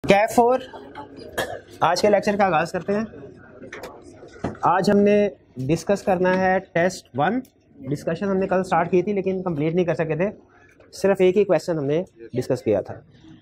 कैफ 4 आज के लेक्चर का आगाज़ करते हैं। आज हमने डिस्कस करना है टेस्ट 1। डिस्कशन हमने कल स्टार्ट की थी लेकिन कंप्लीट नहीं कर सके थे, सिर्फ एक ही क्वेश्चन हमने डिस्कस किया था।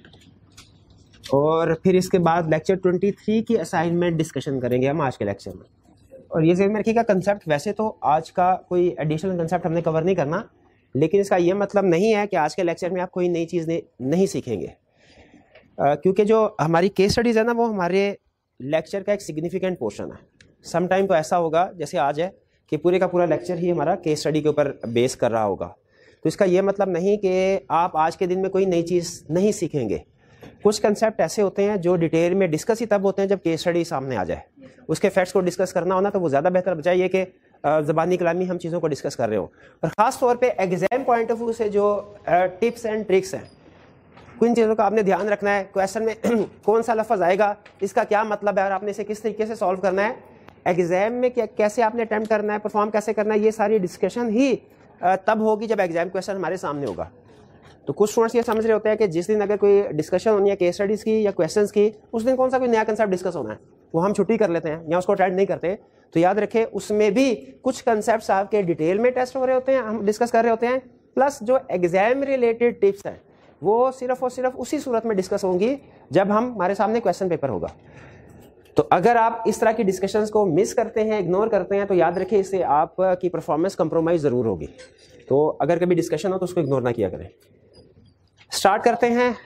और फिर इसके बाद लेक्चर 23 की असाइनमेंट डिस्कशन करेंगे हम आज के लेक्चर में। और ये ज़हन में रखिएगा, कंसेप्ट वैसे तो आज का कोई एडिशनल कंसेप्ट हमने कवर नहीं करना, लेकिन इसका ये मतलब नहीं है कि आज के लेक्चर में आप कोई नई चीज़ नहीं सीखेंगे, क्योंकि जो हमारी केस स्टडीज़ है ना, वो हमारे लेक्चर का एक सिग्निफिकेंट पोर्शन है। सम टाइम तो ऐसा होगा जैसे आज है कि पूरे का पूरा लेक्चर ही हमारा केस स्टडी के ऊपर बेस कर रहा होगा। तो इसका ये मतलब नहीं कि आप आज के दिन में कोई नई चीज़ नहीं सीखेंगे। कुछ कंसेप्ट ऐसे होते हैं जो डिटेल में डिस्कस ही तब होते हैं जब केस स्टडी सामने आ जाए। उसके फैक्ट्स को डिस्कस करना होना तो वो ज़्यादा बेहतर बजाय ये कि ज़बानी कलामी हम चीज़ों को डिस्कस कर रहे हो। और ख़ास तौर पे एग्जाम पॉइंट ऑफ व्यू से जो टिप्स एंड ट्रिक्स हैं, किन चीज़ों का आपने ध्यान रखना है, क्वेश्चन में कौन सा लफ्ज़ आएगा, इसका क्या मतलब है और आपने इसे किस तरीके से सॉल्व करना है, एग्जाम में कैसे आपने अटैम्प्ट करना है, परफॉर्म कैसे करना है, ये सारी डिस्कशन ही तब होगी जब एग्जाम क्वेश्चन हमारे सामने होगा। तो कुछ स्टूडेंट्स ये समझ रहे होते हैं कि जिस दिन अगर कोई डिस्कशन होनी है केस स्टडीज़ की या क्वेश्चंस की, उस दिन कौन सा कोई नया कंसेप्ट डिस्कस होना है, वो हम छुट्टी कर लेते हैं या उसको अटेंड नहीं करते। तो याद रखें, उसमें भी कुछ कंसेप्ट आपके डिटेल में टेस्ट हो रहे होते हैं, हम डिस्कस कर रहे होते हैं, प्लस जो एग्जाम रिलेटेड टिप्स हैं वो सिर्फ और सिर्फ उसी सूरत में डिस्कस होंगी जब हमारे सामने क्वेश्चन पेपर होगा। तो अगर आप इस तरह की डिस्कशंस को मिस करते हैं, इग्नोर करते हैं, तो याद रखें इससे आपकी परफॉर्मेंस कंप्रोमाइज ज़रूर होगी। तो अगर कभी डिस्कशन हो तो उसको इग्नोर ना किया करें। स्टार्ट करते हैं।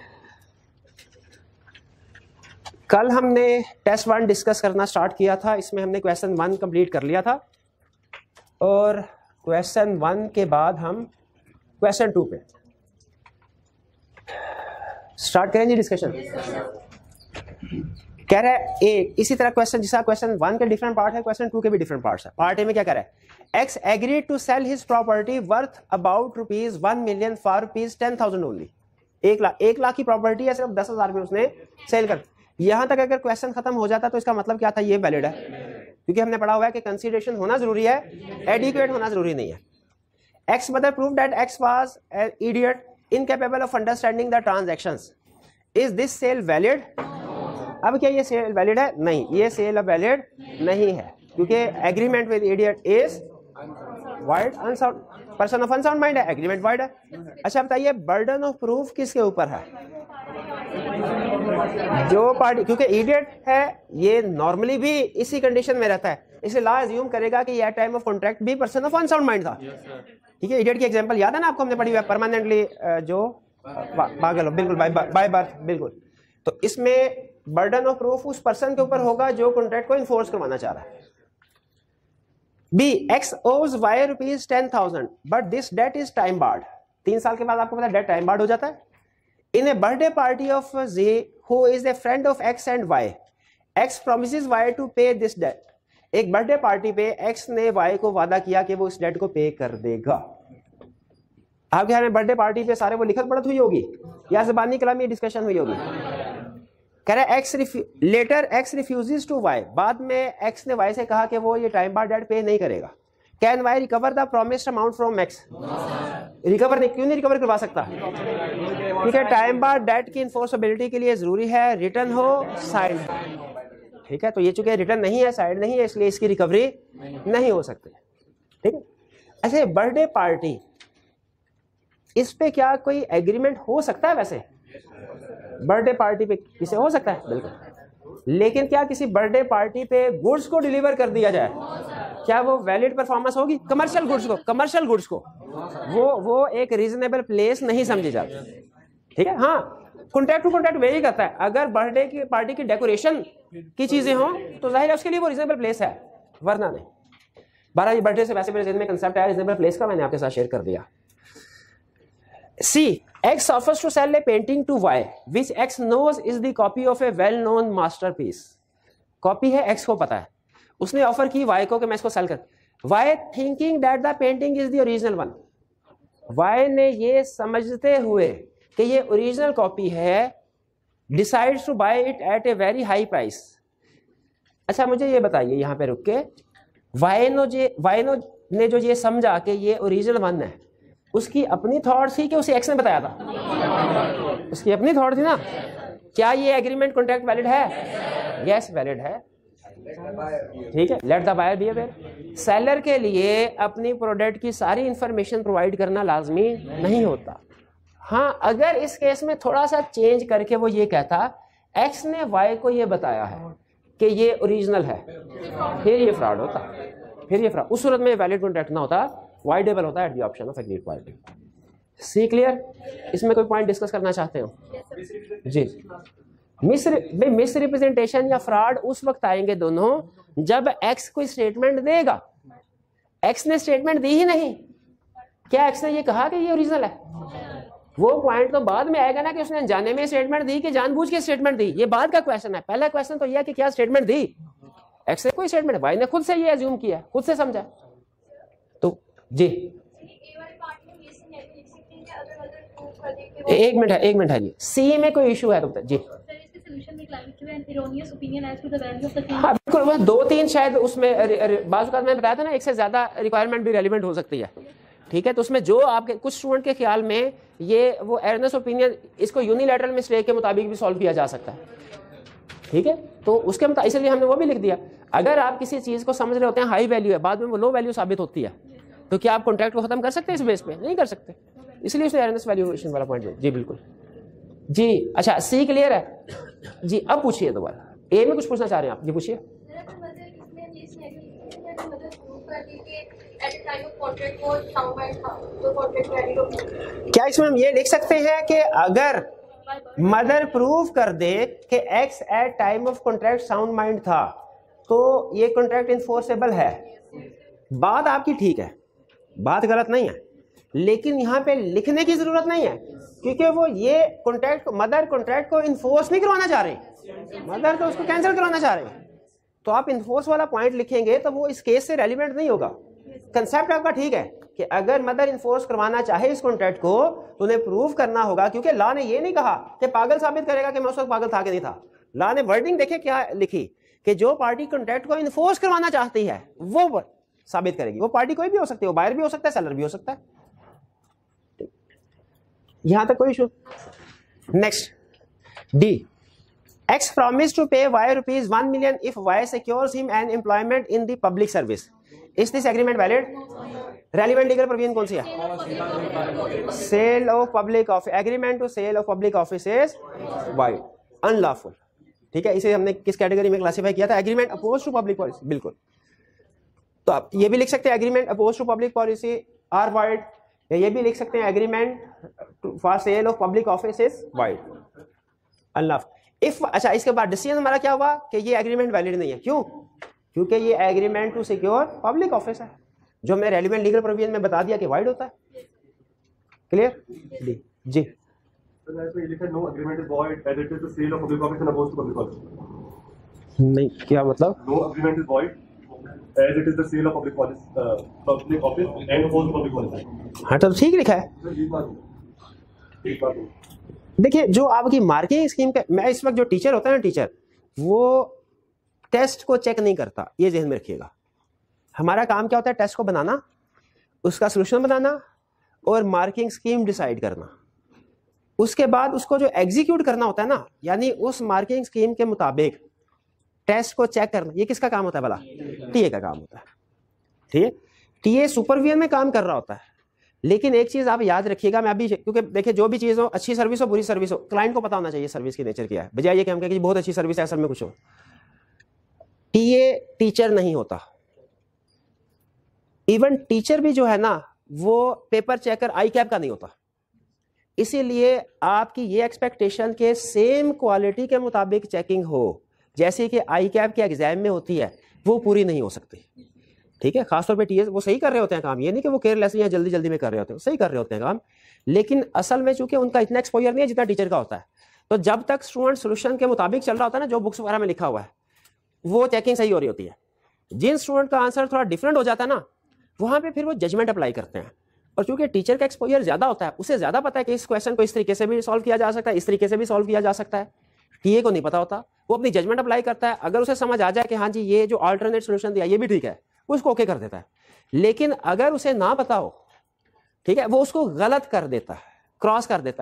कल हमने टेस्ट 1 डिस्कस करना स्टार्ट किया था, इसमें हमने क्वेश्चन 1 कंप्लीट कर लिया था और क्वेश्चन 1 के बाद हम क्वेश्चन 2 पे स्टार्ट करेंगे डिस्कशन। कह रहा है ए, इसी तरह क्वेश्चन जैसा क्वेश्चन 1 के डिफरेंट पार्ट है, क्वेश्चन 2 के भी डिफरेंट पार्ट्स है। पार्ट ए में क्या कह रहा है, X agreed to sell his property worth about ₹1 million for ₹10,000 only. 1 lakh की प्रॉपर्टी है, सिर्फ 10,000 में उसने सेल कर। यहां तक अगर क्वेश्चन खत्म हो जाता तो इसका मतलब क्या था, ये वैलिड है, क्योंकि हमने पढ़ा हुआ है कि कंसीडरेशन होना जरूरी है, एडिक्वेट होना जरूरी नहीं है। X mother prove that X was an idiot incapable of understanding the transactions. Is this sale valid? अब क्या ये सेल वैलिड है? नहीं, ये सेल वैलिड नहीं है, क्योंकि agreement with idiot is void unsound, person of unsound mind है, एग्रीमेंट वाइड है। अच्छा बताइए, बर्डन ऑफ प्रूफ किसके ऊपर है? जो पार्टी, क्योंकि इडियट है ये नॉर्मली भी इसी कंडीशन में रहता है, इसलिए लॉ अज्यूम करेगा कि ये टाइम ऑफ कॉन्ट्रैक्ट भी पर्सन ऑफ अनसाउंड माइंड था। ठीक है, इडियट की एग्जांपल याद है ना आपको, हमने पढ़ी हुई है, परमानेंटली जो पागल हो, बिल्कुल बाय बर्थ, बिल्कुल। तो इसमें बर्डन ऑफ प्रूफ उस पर्सन के ऊपर होगा जो कॉन्ट्रैक्ट को इन्फोर्स करवाना चाह रहा है। B, X owes Y ₹10,000 but this debt is time barred. 3 साल के बाद आपको पता है डेट टाइम बार्ड हो जाता है। In a birthday party of G who is a friend of X and Y, X promises Y to pay this debt. एक बर्थडे पार्टी पे एक्स ने वाई को वादा किया कि वो इस डेट को पे कर देगा। आपके यहाँ बर्थडे पार्टी पे सारे वो लिखत पढ़त हुई होगी या ज़बानी कलामी डिस्कशन हुई होगी। कह रहा है later X refuses to Y, बाद में एक्स ने वाई से कहा कि वो ये टाइम बार्ड डेट पे नहीं करेगा। Can Y recover the promised amount from X? Recover नहीं, क्यों नहीं रिकवर करवा सकता? ठीक है, टाइम बार्ड डेट की इन्फोर्सेबिलिटी के लिए जरूरी है रिटर्न हो, साइड। ठीक है, तो ये चूंकि रिटर्न नहीं है, साइड नहीं है, इसलिए इसकी रिकवरी नहीं हो सकती। ठीक है, ऐसे बर्थडे पार्टी, इस पे क्या कोई एग्रीमेंट हो सकता है? वैसे बर्थडे पार्टी पे किसे हो सकता है, बिल्कुल। लेकिन क्या किसी बर्थडे पार्टी पे गुड्स को डिलीवर कर दिया जाए, क्या वो वैलिड परफॉर्मेंस होगी? कमर्शियल गुड्स को वो एक रीजनेबल प्लेस नहीं समझी जाती। ठीक है, हाँ, कॉन्ट्रैक्ट टू कॉन्ट्रैक्ट वही करता है। अगर बर्थडे की पार्टी की डेकोरेशन की चीजें हों तो जाहिर है उसके लिए वो रीजनेबल प्लेस है, वरना नहीं। 12 बर्थडे से वैसे मेरे ज़हन में कंसेप्ट आया रीजनेबल प्लेस का, मैंने आपके साथ शेयर कर दिया। C, X offers to sell a painting to Y which X knows is the copy of a well known masterpiece. Copy है, एक्स को पता है, उसने ऑफर की वाई को कि मैं इसको सेल कर। Y thinking that the painting is the original one, Y ने ये समझते हुए कि ये ओरिजिनल कॉपी है, decides to buy it at a very high price. अच्छा मुझे ये बताइए यहाँ पे रुक के, वाई ने जो ये समझा कि ये ओरिजिनल वन है, उसकी अपनी थॉट थी कि उसे एक्स ने बताया था? उसकी अपनी थॉट थी ना। क्या ये एग्रीमेंट कॉन्ट्रैक्ट वैलिड है? यस वैलिड है, ठीक है। Let the buyer be aware. Seller के लिए अपनी प्रोडक्ट की सारी इंफॉर्मेशन प्रोवाइड करना लाजमी नहीं होता। हाँ, अगर इस केस में थोड़ा सा चेंज करके वो ये कहता एक्स ने वाई को ये बताया है कि ये ओरिजिनल है, फिर ये फ्रॉड होता, फिर ये फ्रॉड, उस सूरत में वैलिड कॉन्ट्रैक्ट ना होता, वाइडेबल होता at the option of agreed party. C clear? इसमें कोई पॉइंट डिस्कस करना चाहते हो? जी। मिस रिप्रेजेंटेशन या फ्रॉड उस वक्त आएंगे दोनों जब एक्स कोई स्टेटमेंट देगा, एक्स ने स्टेटमेंट दी ही नहीं, क्या एक्स ने ये कहा कि ये ओरिजिनल है? वो पॉइंट तो बाद में आएगा ना कि उसने अनजाने में स्टेटमेंट दी कि जानबूझ के स्टेटमेंट दी, ये बाद का क्वेश्चन है। पहला क्वेश्चन तो यह है कि क्या स्टेटमेंट दी, एक्स ने कोई स्टेटमेंट, वाई ने खुद से ये अज्यूम किया, खुद से समझा। तो जी एक मिनट है जी, सी में कोई इशू है तो जी हाँ बिल्कुल, वह 2-3 शायद उसमें बाज़ मैंने बताया था ना, एक से ज्यादा रिक्वायरमेंट भी रेलिवेंट हो सकती है, ठीक है। तो उसमें जो आपके कुछ स्टूडेंट के ख्याल में ये वो एरनेस ओपिनियन, इसको यूनिलैटरल मिस्टेक के मुताबिक भी सॉल्व किया जा सकता है, ठीक है। तो उसके मुताबिक इसलिए हमने वो भी लिख दिया। अगर आप किसी चीज को समझ रहे होते हैं हाई वैल्यू है, बाद में वो लो वैल्यू साबित होती है, तो क्या आप कॉन्ट्रैक्ट को खत्म कर सकते हैं इस बेस पे? नहीं कर सकते, इसलिए उसने एरनेस वैल्यूएशन वाला पॉइंट। जी बिल्कुल जी। अच्छा सी क्लियर है जी। अब पूछिए दोबारा, ए में कुछ पूछना चाह रहे हैं आप? जी पूछिए। क्या इसमें हम ये लिख सकते हैं कि अगर मदर प्रूव कर दे कि X at time of contract sound mind था तो ये कॉन्ट्रैक्ट इन्फोर्सेबल है? बात आपकी ठीक है, बात गलत नहीं है, लेकिन यहाँ पे लिखने की जरूरत नहीं है, क्योंकि वो ये कॉन्ट्रैक्ट मदर कॉन्ट्रैक्ट को इन्फोर्स नहीं करवाना चाह रहे, मदर तो उसको कैंसिल करवाना चाह रहे हैं। तो आप इन्फोर्स वाला पॉइंट लिखेंगे तो वो इस केस से रेलिवेंट नहीं होगा। कंसेप्ट आपका ठीक है कि अगर मदर इन्फोर्स करवाना चाहे इस कॉन्ट्रैक्ट को तो उन्हें प्रूव करना होगा, क्योंकि लॉ ने ये नहीं कहा कि पागल साबित करेगा कि मैं उस वक्त पागल था कि नहीं था। लॉ ने वर्डिंग देखे क्या लिखी कि जो पार्टी कॉन्ट्रैक्ट को इन्फोर्स करवाना चाहती है वो साबित करेगी। वो पार्टी कोई भी हो सकती है, वो बायर भी हो सकता है, सेलर भी हो सकता है। यहां तक कोई issue? Next D, X promised to pay Y rupees 1 million if Y secures him an employment in the public service. Is this agreement valid? Relevant legal provision कौन सी है? Sale of public office. Agreement to sale of public office is void, unlawful. ठीक है, इसे हमने किस category में classify किया था? Agreement oppose to public policy. बिल्कुल, तो आप ये भी लिख सकते हैं agreement oppose to public policy are void, या ये भी लिख सकते हैं agreement for sale of public office is void, unlawful. If अच्छा, इसके बाद डिसीजन हमारा क्या हुआ कि ये एग्रीमेंट वैलिड नहीं है। क्यों? क्योंकि ये agreement to secure public office है, जो हमने रेलिवेंट लीगल प्रोविजन में बता दिया कि वाइड होता है। क्लियर? जी नहीं, क्या मतलब? No agreement is void as it is the sale of public office and oppose public policy. हाँ तो ठीक लिखा है। देखिए, जो आपकी मार्किंग स्कीम का, मैं इस वक्त जो टीचर होता है ना, टीचर वो टेस्ट को चेक नहीं करता, ये ध्यान में रखिएगा। हमारा काम क्या होता है? टेस्ट को बनाना, उसका सोल्यूशन बनाना और मार्किंग स्कीम डिसाइड करना। उसके बाद उसको जो एग्जीक्यूट करना होता है ना, यानी उस मार्किंग स्कीम के मुताबिक टेस्ट को चेक करना, ये किसका काम होता है भला? टीए का काम होता है। ठीक है, टीए सुपरविजन में काम कर रहा होता है। लेकिन एक चीज आप याद रखिएगा, मैं अभी, क्योंकि देखिए जो भी चीज हो, अच्छी सर्विस हो बुरी सर्विस हो, क्लाइंट को पता होना चाहिए सर्विस की नेचर क्या है, बजाय ये कि हम कहें कि बहुत अच्छी सर्विस है असल में कुछ हो। टीए टीचर नहीं होता, इवन टीचर भी जो है ना वो पेपर चेकर आई कैप का नहीं होता। इसीलिए आपकी ये एक्सपेक्टेशन के सेम क्वालिटी के मुताबिक चेकिंग हो जैसे कि आई कैप के एग्जाम में होती है, वो पूरी नहीं हो सकती। ठीक है, खासतौर पे टीएस वो सही कर रहे होते हैं काम, ये नहीं कि वो केयरलेसली या जल्दी जल्दी में कर रहे होते हैं, सही कर रहे होते हैं काम, लेकिन असल में चूंकि उनका इतना एक्सपोजर नहीं है जितना टीचर का होता है। तो जब तक स्टूडेंट सोल्यूशन के मुताबिक चल रहा होता है ना, जो बुक्स वगैरह में लिखा हुआ है, वो चेकिंग सही हो रही होती है। जिन स्टूडेंट का आंसर थोड़ा डिफरेंट हो जाता है ना, वहां पर फिर वो जजमेंट अप्लाई करते हैं। और चूंकि टीचर का एक्सपोजर ज्यादा होता है, उसे ज्यादा पता है कि इस क्वेश्चन को इस तरीके से भी सॉल्व किया जा सकता है, इस तरीके से भी सॉल्व किया जा सकता है। टीए को नहीं पता होता, वो अपनी जजमेंट अप्लाई करता है। अगर उसे समझ आ जाए कि हाँ जी ये जो अल्टरनेट सोल्यूशन दिया ये भी ठीक है, वो उसको ओके कर देता है। लेकिन अगर उसे ना पता हो, ठीक है, वो उसको गलत कर देता है, क्रॉस कर देता है।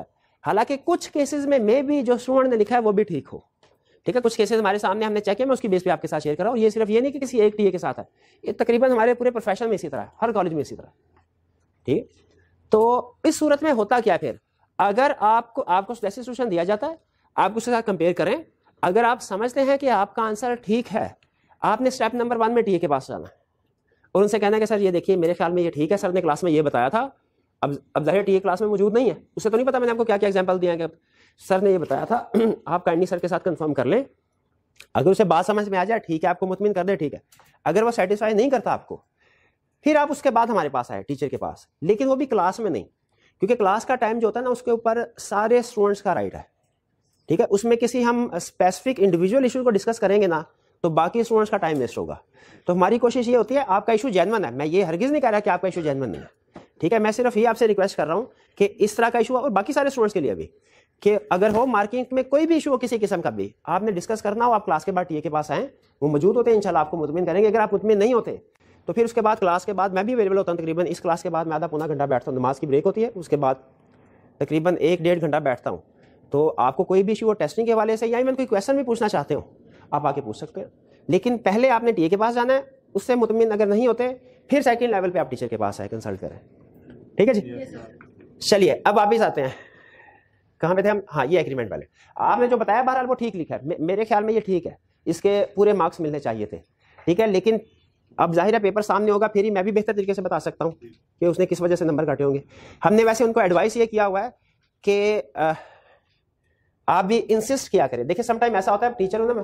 हालांकि कुछ केसेस में मे भी जो स्टूडेंट ने लिखा है वो भी ठीक हो, ठीक है। कुछ केसेस हमारे सामने हमने चेक किया, मैं उसकी बेस पे आपके साथ शेयर कर रहा हूँ। ये सिर्फ ये नहीं कि किसी एक टीए के साथ है, ये तकरीबन हमारे पूरे प्रोफेशन में इसी तरह है, हर कॉलेज में इसी तरह, ठीक। तो इस सूरत में होता क्या फिर, अगर आपको ऐसे सोल्यूशन दिया जाता है, आप उसके साथ कंपेयर करें, अगर आप समझते हैं कि आपका आंसर ठीक है, आपने स्टेप नंबर 1 में टीए के पास जाना है और उनसे कहना है कि सर ये देखिए मेरे ख्याल में ये ठीक है, सर ने क्लास में ये बताया था। अब जाहिर टीए क्लास में मौजूद नहीं है, उससे तो नहीं पता मैंने आपको क्या क्या एग्जांपल दिया है कि सर ने ये बताया था, आप काइंडली सर के साथ कंफर्म कर लें। अगर उसे बात समझ में आ जाए, ठीक है, आपको मुतमिन कर दे, ठीक है। अगर वो सेटिस्फाई नहीं करता आपको, फिर आप उसके बाद हमारे पास आए, टीचर के पास, लेकिन वो भी क्लास में नहीं, क्योंकि क्लास का टाइम जो होता है ना उसके ऊपर सारे स्टूडेंट्स का राइट है, ठीक है। उसमें किसी हम स्पेसिफिक इंडिविजुअल इशू को डिस्कस करेंगे ना तो बाकी स्टूडेंट्स का टाइम वेस्ट होगा। तो हमारी कोशिश ये होती है, आपका इशू जेन्युइन है, मैं ये हरगिज नहीं कह रहा कि आपका इशू जेन्युइन नहीं है, ठीक है। मैं सिर्फ ये आपसे रिक्वेस्ट कर रहा हूँ कि इस तरह का इशू, और बाकी सारे स्टूडेंट्स के लिए भी, कि अगर हो मार्किंग में कोई भी इशू हो किसी किस्म का भी, आपने डिस्कस करना हो, आप क्लास के बाद टीए के पास आएँ, वो मौजूद होते हैं, इंशाल्लाह आपको मुतमिन करेंगे। अगर आप मुतमिन नहीं होते तो फिर उसके बाद क्लास के बाद मैं भी अवेलेबल होता हूँ। तकरीबन इस क्लास के बाद मैं आधा पौना घंटा बैठता हूँ, नमाज की ब्रेक होती है, उसके बाद तकरीबन 1-1.5 घंटा बैठता हूँ। तो आपको कोई भी इशू हो टेस्टिंग के हवाले से या इवन कोई क्वेश्चन भी पूछना चाहते हो, आप आके पूछ सकते हो, लेकिन पहले आपने टीए के पास जाना है। उससे मुतमिन अगर नहीं होते फिर सेकंड लेवल पे आप टीचर के पास आए, कंसल्ट करें, ठीक है जी। चलिए अब वापिस आते हैं, कहाँ पे थे हम? हाँ, ये एग्रीमेंट वाले आपने जो बताया बहरहाल वो ठीक लिखा है, मेरे ख्याल में ये ठीक है, इसके पूरे मार्क्स मिलने चाहिए थे, ठीक है। लेकिन अब जाहिर है पेपर सामने होगा, फिर ही मैं भी बेहतर तरीके से बता सकता हूँ कि उसने किस वजह से नंबर काटे होंगे। हमने वैसे उनको एडवाइस ये किया हुआ है कि आप भी इंसिस्ट किया करें। देखिए समटाइम ऐसा होता है, टीचर हूं ना मैं,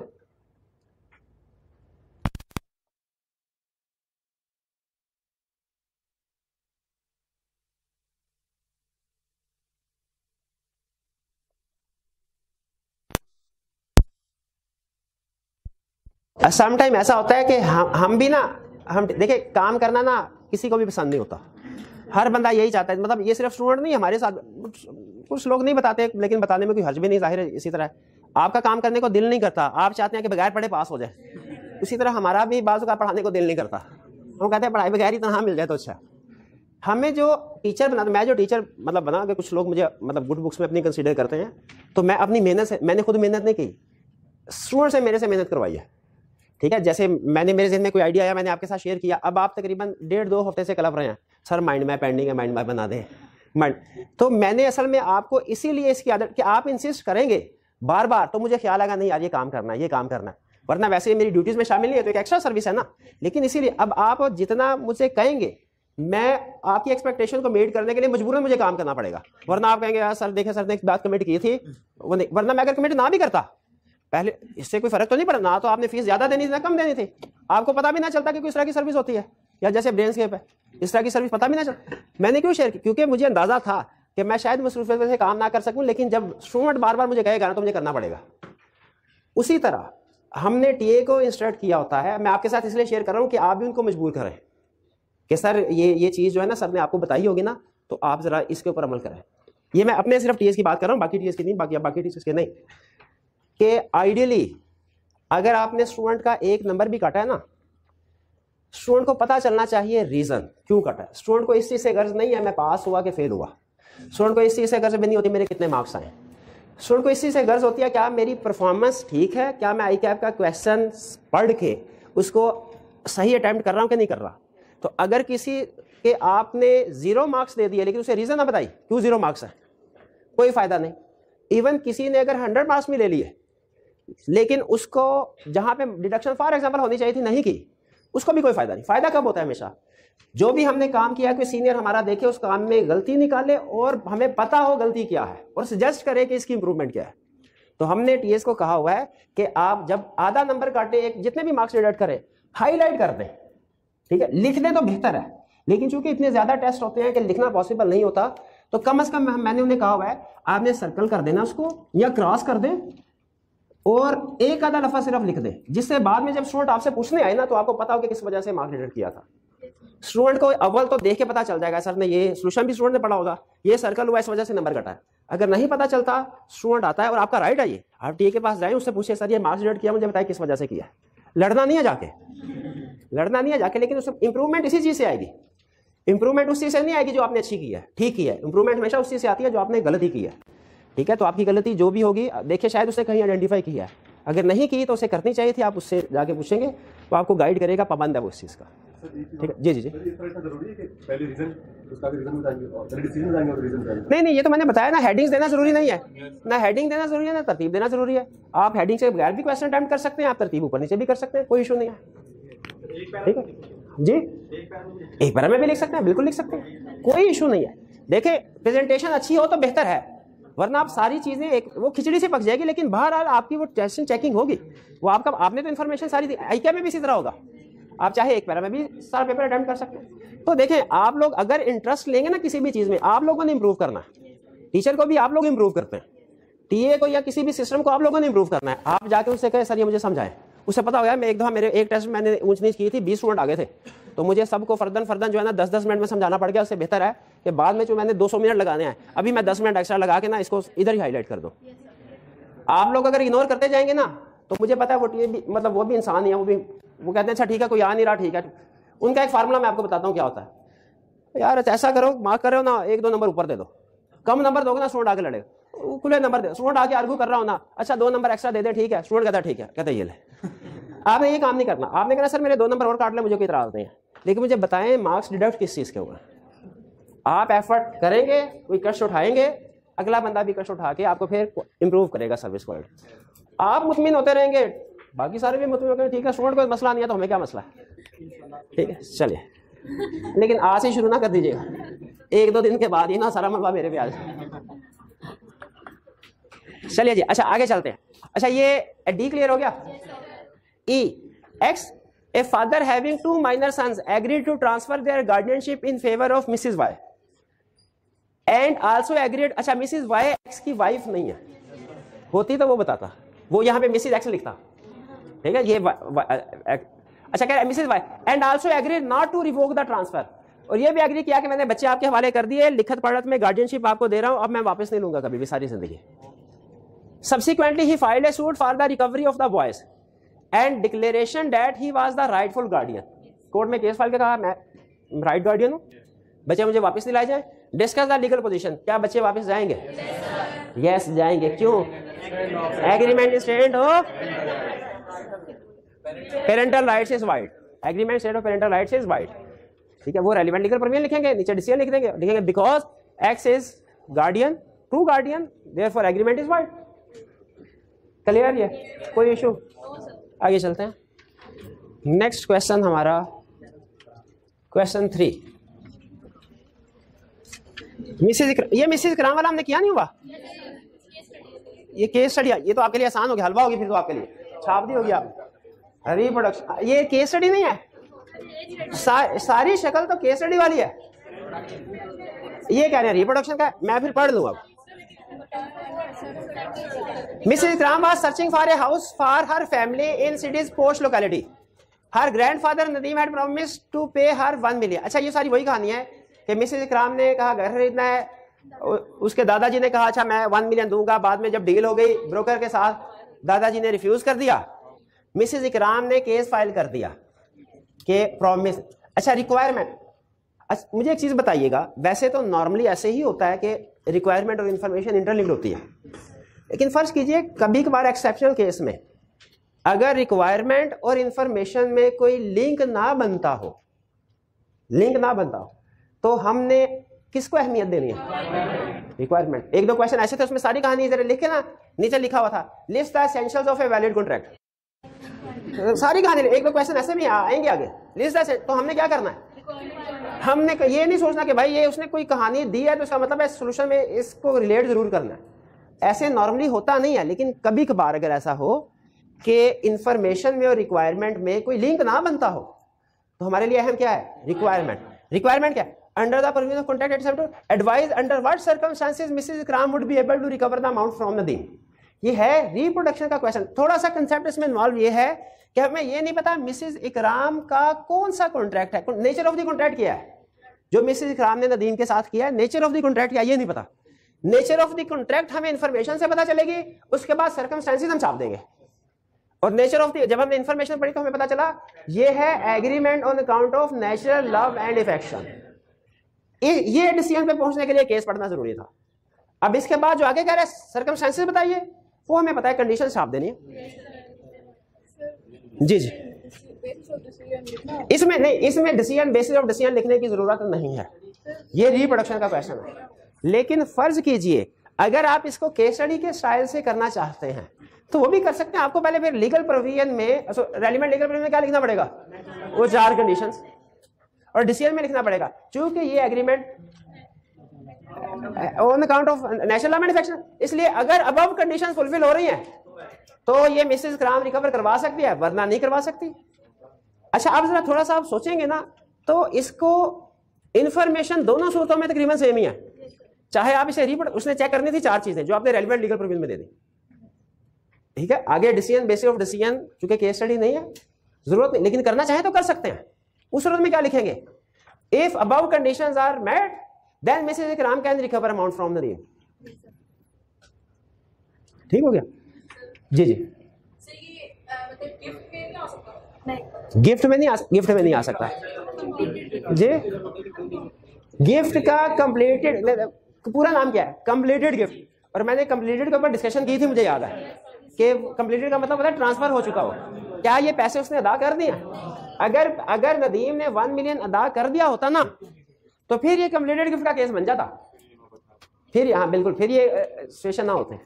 समटाइम ऐसा होता है कि हम भी ना, हम देखिए काम करना ना किसी को भी पसंद नहीं होता, हर बंदा यही चाहता है। मतलब ये सिर्फ स्टूडेंट नहीं, हमारे साथ कुछ लोग नहीं बताते, लेकिन बताने में कोई हर्ज भी नहीं, जाहिर है। इसी तरह आपका काम करने को दिल नहीं करता, आप चाहते हैं कि बगैर पढ़े पास हो जाए। इसी तरह हमारा भी बाजू का पढ़ाने को दिल नहीं करता, हम कहते हैं पढ़ाई बगैर ही तनहा मिल जाए तो अच्छा। हमें जो टीचर बना, मैं जो टीचर मतलब बना के, कुछ लोग मुझे मतलब गुड बुक्स में अपनी कंसीडर करते हैं, तो मैं अपनी मेहनत से, मैंने खुद मेहनत नहीं की, स्टूडेंट से मेरे से मेहनत करवाई है, ठीक है। जैसे मैंने, मेरे ज़हन में कोई आइडिया आया, मैंने आपके साथ शेयर किया, अब आप तकरीबन 1.5-2 हफ्ते से कलप रहे हैं, सर माइंड मैप पेंडिंग है, माइंड मैप बना दें, माइंड। तो मैंने असल में आपको इसीलिए इसकी आदत कि आप इंसिस्ट करेंगे बार बार, तो मुझे ख्याल आएगा नहीं यार ये काम करना है, ये काम करना है, वरना वैसे ही मेरी ड्यूटीज़ में शामिल नहीं है, तो एक एक्स्ट्रा सर्विस है ना। लेकिन इसीलिए अब आप जितना मुझे कहेंगे, मैं आपकी एक्सपेक्टेशन को मीट करने के लिए मजबूरन मुझे काम करना पड़ेगा, वरना आप कहेंगे यार सर देखे सर ने एक बात कमिट की थी, वो नहीं, वरना मैं अगर कमिट ना भी करता पहले, इससे कोई फर्क तो नहीं पड़ा ना, तो आपने फीस ज्यादा देनी थी ना कम देनी थी, आपको पता भी ना चलता कि कोई इस तरह की सर्विस होती है, या जैसे ब्रेनस्केप है इस तरह की सर्विस पता भी ना चलता। मैंने क्यों शेयर की? क्योंकि मुझे अंदाजा था कि मैं शायद मसरूफियत से काम ना कर सकूं, लेकिन जब स्टूडेंट बार बार मुझे कहेगा ना तो मुझे करना पड़ेगा। उसी तरह हमने टीए को इंस्ट्रक्ट किया होता है, मैं आपके साथ इसलिए शेयर कर रहा हूं कि आप भी उनको मजबूर करें कि सर ये चीज़ जो है ना सर ने आपको बताई होगी ना, तो आप ज़रा इसके ऊपर अमल करें। ये मैं अपने सिर्फ टीएस की बात कर रहा हूँ, बाकी टीएस की नहीं, बाकी टीचर्स के नहीं। कि आइडियली अगर आपने स्टूडेंट का एक नंबर भी काटा है ना, स्टूडेंट को पता चलना चाहिए रीज़न क्यों काटा है। स्टूडेंट को इस चीज़ से गर्ज नहीं है मैं पास हुआ कि फेल हुआ, स्टूडेंट को इस चीज़ से गर्ज भी नहीं होती मेरे कितने मार्क्स आए, स्टूडेंट को इस चीज़ से गर्ज होती है क्या मेरी परफॉर्मेंस ठीक है, क्या मैं आई कैप का क्वेश्चन पढ़ के उसको सही अटैम्प्ट कर रहा हूँ कि नहीं कर रहा। तो अगर किसी के आपने 0 मार्क्स दे दिए लेकिन उसे रीज़न ना बताई क्यों 0 मार्क्स है, कोई फ़ायदा नहीं। इवन किसी ने अगर 100 मार्क्स भी ले लिए लेकिन उसको जहाँ पे डिडक्शन फॉर एग्जाम्पल होनी चाहिए थी नहीं की, उसको भी कोई फायदा नहीं। फायदा कब होता है? हमेशा जो भी हमने काम किया कोई सीनियर हमारा देखे उस काम में गलती निकाले और हमें पता हो गलती क्या है और सजेस्ट करे कि इसकी इंप्रूवमेंट क्या है। तो हमने टीएस को कहा हुआ है कि आप जब आधा नंबर काटे, एक जितने भी मार्क्स डिडक्ट करें हाईलाइट कर दें, ठीक है, लिख दें तो बेहतर है। लेकिन चूंकि इतने ज्यादा टेस्ट होते हैं कि लिखना पॉसिबल नहीं होता, तो कम से कम मैंने उन्हें कहा हुआ है आपने सर्कल कर देना उसको या क्रॉस कर दें और एक आधा दफा सिर्फ लिख दें, जिससे बाद में जब स्टूडेंट आपसे पूछने आए ना तो आपको पता हो कि किस वजह से मार्क्स डिडक्ट किया था। स्टूडेंट को अव्वल तो देख के पता चल जाएगा सर ने ये सोल्यूशन भी स्टूडेंट ने पढ़ा होगा, ये सर्कल हुआ इस वजह से नंबर कटा है। अगर नहीं पता चलता, स्टूडेंट आता है और आपका राइट है ये, आप टीए के पास जाए उससे पूछे सर ये मार्क्स डिडक्ट किया, मुझे बताए किस वजह से किया। लड़ना नहीं है जाके, लड़ना नहीं है जाके, लेकिन उसमें इंप्रूवमेंट इसी चीज से आएगी। इंप्रूवमेंट उस चीज से नहीं आएगी जो आपने अच्छी की है, ठीक की है। इंप्रूवमेंट हमेशा उस चीज से आती है जो आपने गलती की है। ठीक है, तो आपकी गलती जो भी होगी देखिए शायद उसने कहीं आइडेंटिफाई किया है, अगर नहीं की तो उसे करनी चाहिए थी, आप उससे जाके पूछेंगे वो आपको गाइड करेगा, पाबंद है वो इस चीज़ का। ठीक है जी जी जी। नहीं, ये तो मैंने बताया ना, हेडिंग्स देना जरूरी नहीं है, ना हेडिंग देना जरूरी है ना तरतीब देना जरूरी है। आप हेडिंग से बगैर भी क्वेश्चन अटेम्प्ट कर सकते हैं, आप तरतीब ऊपर नीचे भी कर सकते हैं, कोई इशू नहीं है। ठीक है जी, एक पैरा में भी लिख सकते हैं, बिल्कुल लिख सकते हैं, कोई इशू नहीं है। देखिए प्रेजेंटेशन अच्छी हो तो बेहतर है, वरना आप सारी चीजें एक वो खिचड़ी से पक जाएगी, लेकिन बहरहाल आपकी वो टेस्टिंग चेकिंग होगी, वो आपका आपने तो इन्फॉर्मेशन सारी दी। आईक्यू में भी इसी तरह होगा, आप चाहे एक पैरा में भी सारा पेपर अटेम्प्ट कर सकते हैं। तो देखें आप लोग अगर इंटरेस्ट लेंगे ना किसी भी चीज में, आप लोगों ने इंप्रूव करना है, टीचर को भी आप लोग इंप्रूव करते हैं, टीए को या किसी भी सिस्टम को आप लोगों ने इंप्रूव करना है। आप जाके उससे कहें सर ये मुझे समझाएं, उसे पता हो गया मैं एक दफा मेरे एक टेस्ट में मैंने ऊंच नीच की थी, 20 स्टूडेंट आ गए थे, तो मुझे सबको फर्दन जो है ना 10-10 मिनट में समझाना पड़ गया। उससे बेहतर है कि बाद में जो मैंने 200 मिनट लगाने हैं, अभी मैं 10 मिनट एक्स्ट्रा लगा के ना इसको इधर ही हाईलाइट कर दूं। आप लोग अगर इग्नोर करते जाएंगे ना तो मुझे पता है वो टीए भी मतलब वो भी इंसान ही है, वो कहते हैं अच्छा ठीक है कोई आ नहीं रहा, ठीक है। उनका एक फार्मूला मैं आपको बताता हूँ क्या होता है। यार ऐसा करो, मार्क कर रहे हो ना 1-2 नंबर ऊपर दे दो, कम नंबर दोगे ना स्टूडेंट आगे लड़ेगा, खुले नंबर दे, स्टूडेंट आगे आर्ग्यू कर रहा हो ना, अच्छा 2 नंबर एक्स्ट्रा दे दे, ठीक है, स्टूडेंट कहता है ठीक है, कहते ये ले। आपने ये काम नहीं करना, आपने कहना सर मेरे 2 नंबर और काट ले, मुझे कोई इतराज नहीं है, लेकिन मुझे बताएं मार्क्स डिडक्ट किस चीज के होगा। आप एफर्ट करेंगे, कोई कष्ट उठाएंगे, अगला बंदा भी कष्ट उठा के आपको फिर इंप्रूव करेगा सर्विस क्वालिटी। आप मुतमिन होते रहेंगे, बाकी सारे भी मुतमिन होते हैं, ठीक है स्टूडेंट कोई मसला नहीं है तो हमें क्या मसला है। ठीक है चलिए, लेकिन आज ही शुरू ना कर दीजिएगा, 1-2 दिन के बाद ही ना सारा मलबा मेरे पे आ जाए। चलिए जी, अच्छा आगे चलते हैं। अच्छा ये डी क्लियर हो गया। E X a father having 2 minor sons agreed to transfer their guardianship in favour of Mrs Y and also agreed. अच्छा मिसेस वाई एक्स की वाइफ नहीं है, होती तो वो बताता, वो यहाँ पे मिसेस एक्स लिखता, ठीक है। ये अच्छा कह रहा है Mrs Y and also agreed not to revoke the transfer, और ये भी एग्री किया कि मैंने बच्चे आपके हवाले कर दिए, लिखत पढ़त में गार्डियनशिप आपको दे रहा हूं, अब मैं वापस नहीं लूंगा कभी भी सारी जिंदगी। Subsequently, he filed a suit for the recovery of the boys and declaration that he was the rightful guardian. Court में केस फाइल के कहा मैं राइट गार्डियन हूं, बच्चे मुझे वापस दिलाए जाए। डिस्कस द लीगल पोजीशन, क्या बच्चे वापस जाएंगे? यस जाएंगे। क्यों? Agreement statement of parental rights is void, agreement statement of parental rights is void, ठीक है। वो रेलिवेंट लीगल प्रोविजन लिखेंगे, नीचे डिसीजन लिखेंगे because X is guardian, true guardian, therefore agreement is void. Clear है, कोई इशू? आगे चलते हैं। नेक्स्ट क्वेश्चन हमारा क्वेश्चन 3। मिसेज इकराम वाला हमने किया नहीं हुआ, ये केस स्टडी, ये तो आपके लिए आसान हो गया, हलवा होगी फिर तो आपके लिए, छाप दी होगी आप। रिप्रोडक्शन ये केस स्टडी नहीं है, सारी शक्ल तो केस स्टडी वाली है। ये कह रहे हैं रिप्रोडक्शन का, मैं फिर पढ़ लूंगा। Mrs. Ikram was searching for a house for her family in city's posh locality. Her grandfather Nadeem had promised to pay her 1 million. अच्छा ये सारी वही कहानी है कि मिसेज इकराम ने कहा घर खरीदना है, उसके दादाजी ने कहा अच्छा मैं 1 मिलियन दूंगा, बाद में जब डील हो गई ब्रोकर के साथ दादाजी ने रिफ्यूज कर दिया, मिसेज इकराम ने केस फाइल कर दिया कि प्रॉमिस। अच्छा रिक्वायरमेंट, अच्छा मुझे एक चीज बताइएगा, वैसे तो नॉर्मली ऐसे ही होता है कि रिक्वायरमेंट और इंफॉर्मेशन इंटरलिंक्ड होती है, लेकिन फर्ज कीजिए कभी कभार एक्सेप्शनल केस में अगर रिक्वायरमेंट और इंफॉर्मेशन में कोई लिंक ना बनता हो, तो हमने किसको अहमियत देनी है? रिक्वायरमेंट। 1-2 क्वेश्चन ऐसे थे उसमें सारी कहानी जरा लिखे ना, नीचे लिखा हुआ था list the essentials of a valid contract, सारी कहानी। 1-2 क्वेश्चन ऐसे भी आएंगे आगे, लिस्ट द। तो हमने क्या करना है? हमने ये नहीं सोचना कि भाई ये उसने कोई कहानी दी है तो इसका मतलब है सोल्यूशन में इसको रिलेट जरूर करना है, ऐसे नॉर्मली होता नहीं है। लेकिन कभी कभार अगर ऐसा हो कि इंफॉर्मेशन में और रिक्वायरमेंट में कोई लिंक ना बनता हो, तो हमारे लिए अहम क्या है? रिक्वायरमेंट क्या है? Under the provision of contract except advise under what circumstances Mrs Ikram would be able to recover the amount from Nadeem. ये है रिप्रोडक्शन का क्वेश्चन। थोड़ा सा कंसेप्ट इसमें इन्वॉल्व ये है कि हमें ये नहीं पता मिसेज इकराम का कौन सा कॉन्ट्रैक्ट है, नेचर ऑफ द कॉन्ट्रैक्ट क्या है जो मिसेज इकराम ने नदीम के साथ किया है, नेचर ऑफ द कॉन्ट्रैक्ट क्या, ये नहीं पता। नेचर ऑफ द कॉन्ट्रैक्ट हमें इंफॉर्मेशन से पता चलेगी, उसके बाद सर्कमस्टेंसेस हम छाप देंगे। और नेचर ऑफ द, जब हमने इंफॉर्मेशन पढ़ी तो हमें पता चला ये है agreement on account of natural love and affection. ये डिसीजन पे पहुंचने के लिए केस पढ़ना जरूरी था। अब इसके बाद जो आगे कह रहा है सर्कमस्टेंसेस बताइए, वो हमें पता है, कंडीशन आप देनी है। जी जी, इसमें नहीं, इसमें डिसीजन, बेसिस ऑफ डिसीजन लिखने की जरूरत नहीं है, ये रिप्रोडक्शन का क्वेश्चन है। लेकिन फर्ज कीजिए अगर आप इसको केस स्टडी के स्टाइल से करना चाहते हैं तो वो भी कर सकते हैं। आपको पहले फिर लीगल प्रोविजन में, रेलिवेंट लीगल प्रोविजन में क्या लिखना पड़ेगा, वो 4 कंडीशंस, और डिसीजन में लिखना पड़ेगा क्योंकि ये agreement on account of national law manufacture, इसलिए अगर अबव कंडीशन फुलफिल हो रही हैं तो ये मिसेस क्राम रिकवर करवा सकती है, वरना नहीं करवा सकती। अच्छा, अब जरा थोड़ा सा आप सोचेंगे ना तो इसको इंफॉर्मेशन दोनों सूरतों में तकरीबन सेम ही है, चाहे आप इसे उसने चेक करनी थी 4 चीजें जो आपने रेलिवेंट लीगल प्रोविजन में दे दी, ठीक है। आगे डिसीजन, बेसिस ऑफ डिसीजन, चूंकि केस स्टडी नहीं है जरूरत नहीं, लेकिन करना चाहे तो कर सकते हैं। उस सूरत में क्या लिखेंगे, if above conditions are met then Mrs Ikram can recover amount from the name. ठीक हो गया जी जी। गिफ्ट में नहीं आ सकता जी। गिफ्ट का कंप्लीटेड, पूरा नाम क्या है, कंप्लीटेड गिफ्ट, और मैंने कंप्लीटेड के ऊपर डिस्कशन की थी, मुझे याद है कि कंप्लीटेड का मतलब होता है ट्रांसफर हो चुका हो, क्या ये पैसे उसने अदा कर दिया। अगर नदीम ने 1 मिलियन अदा कर दिया होता ना तो फिर ये कंप्लीटेड गिफ्ट का केस बन जाता, फिर हाँ बिल्कुल, फिर ये सिचुएशन ना होते।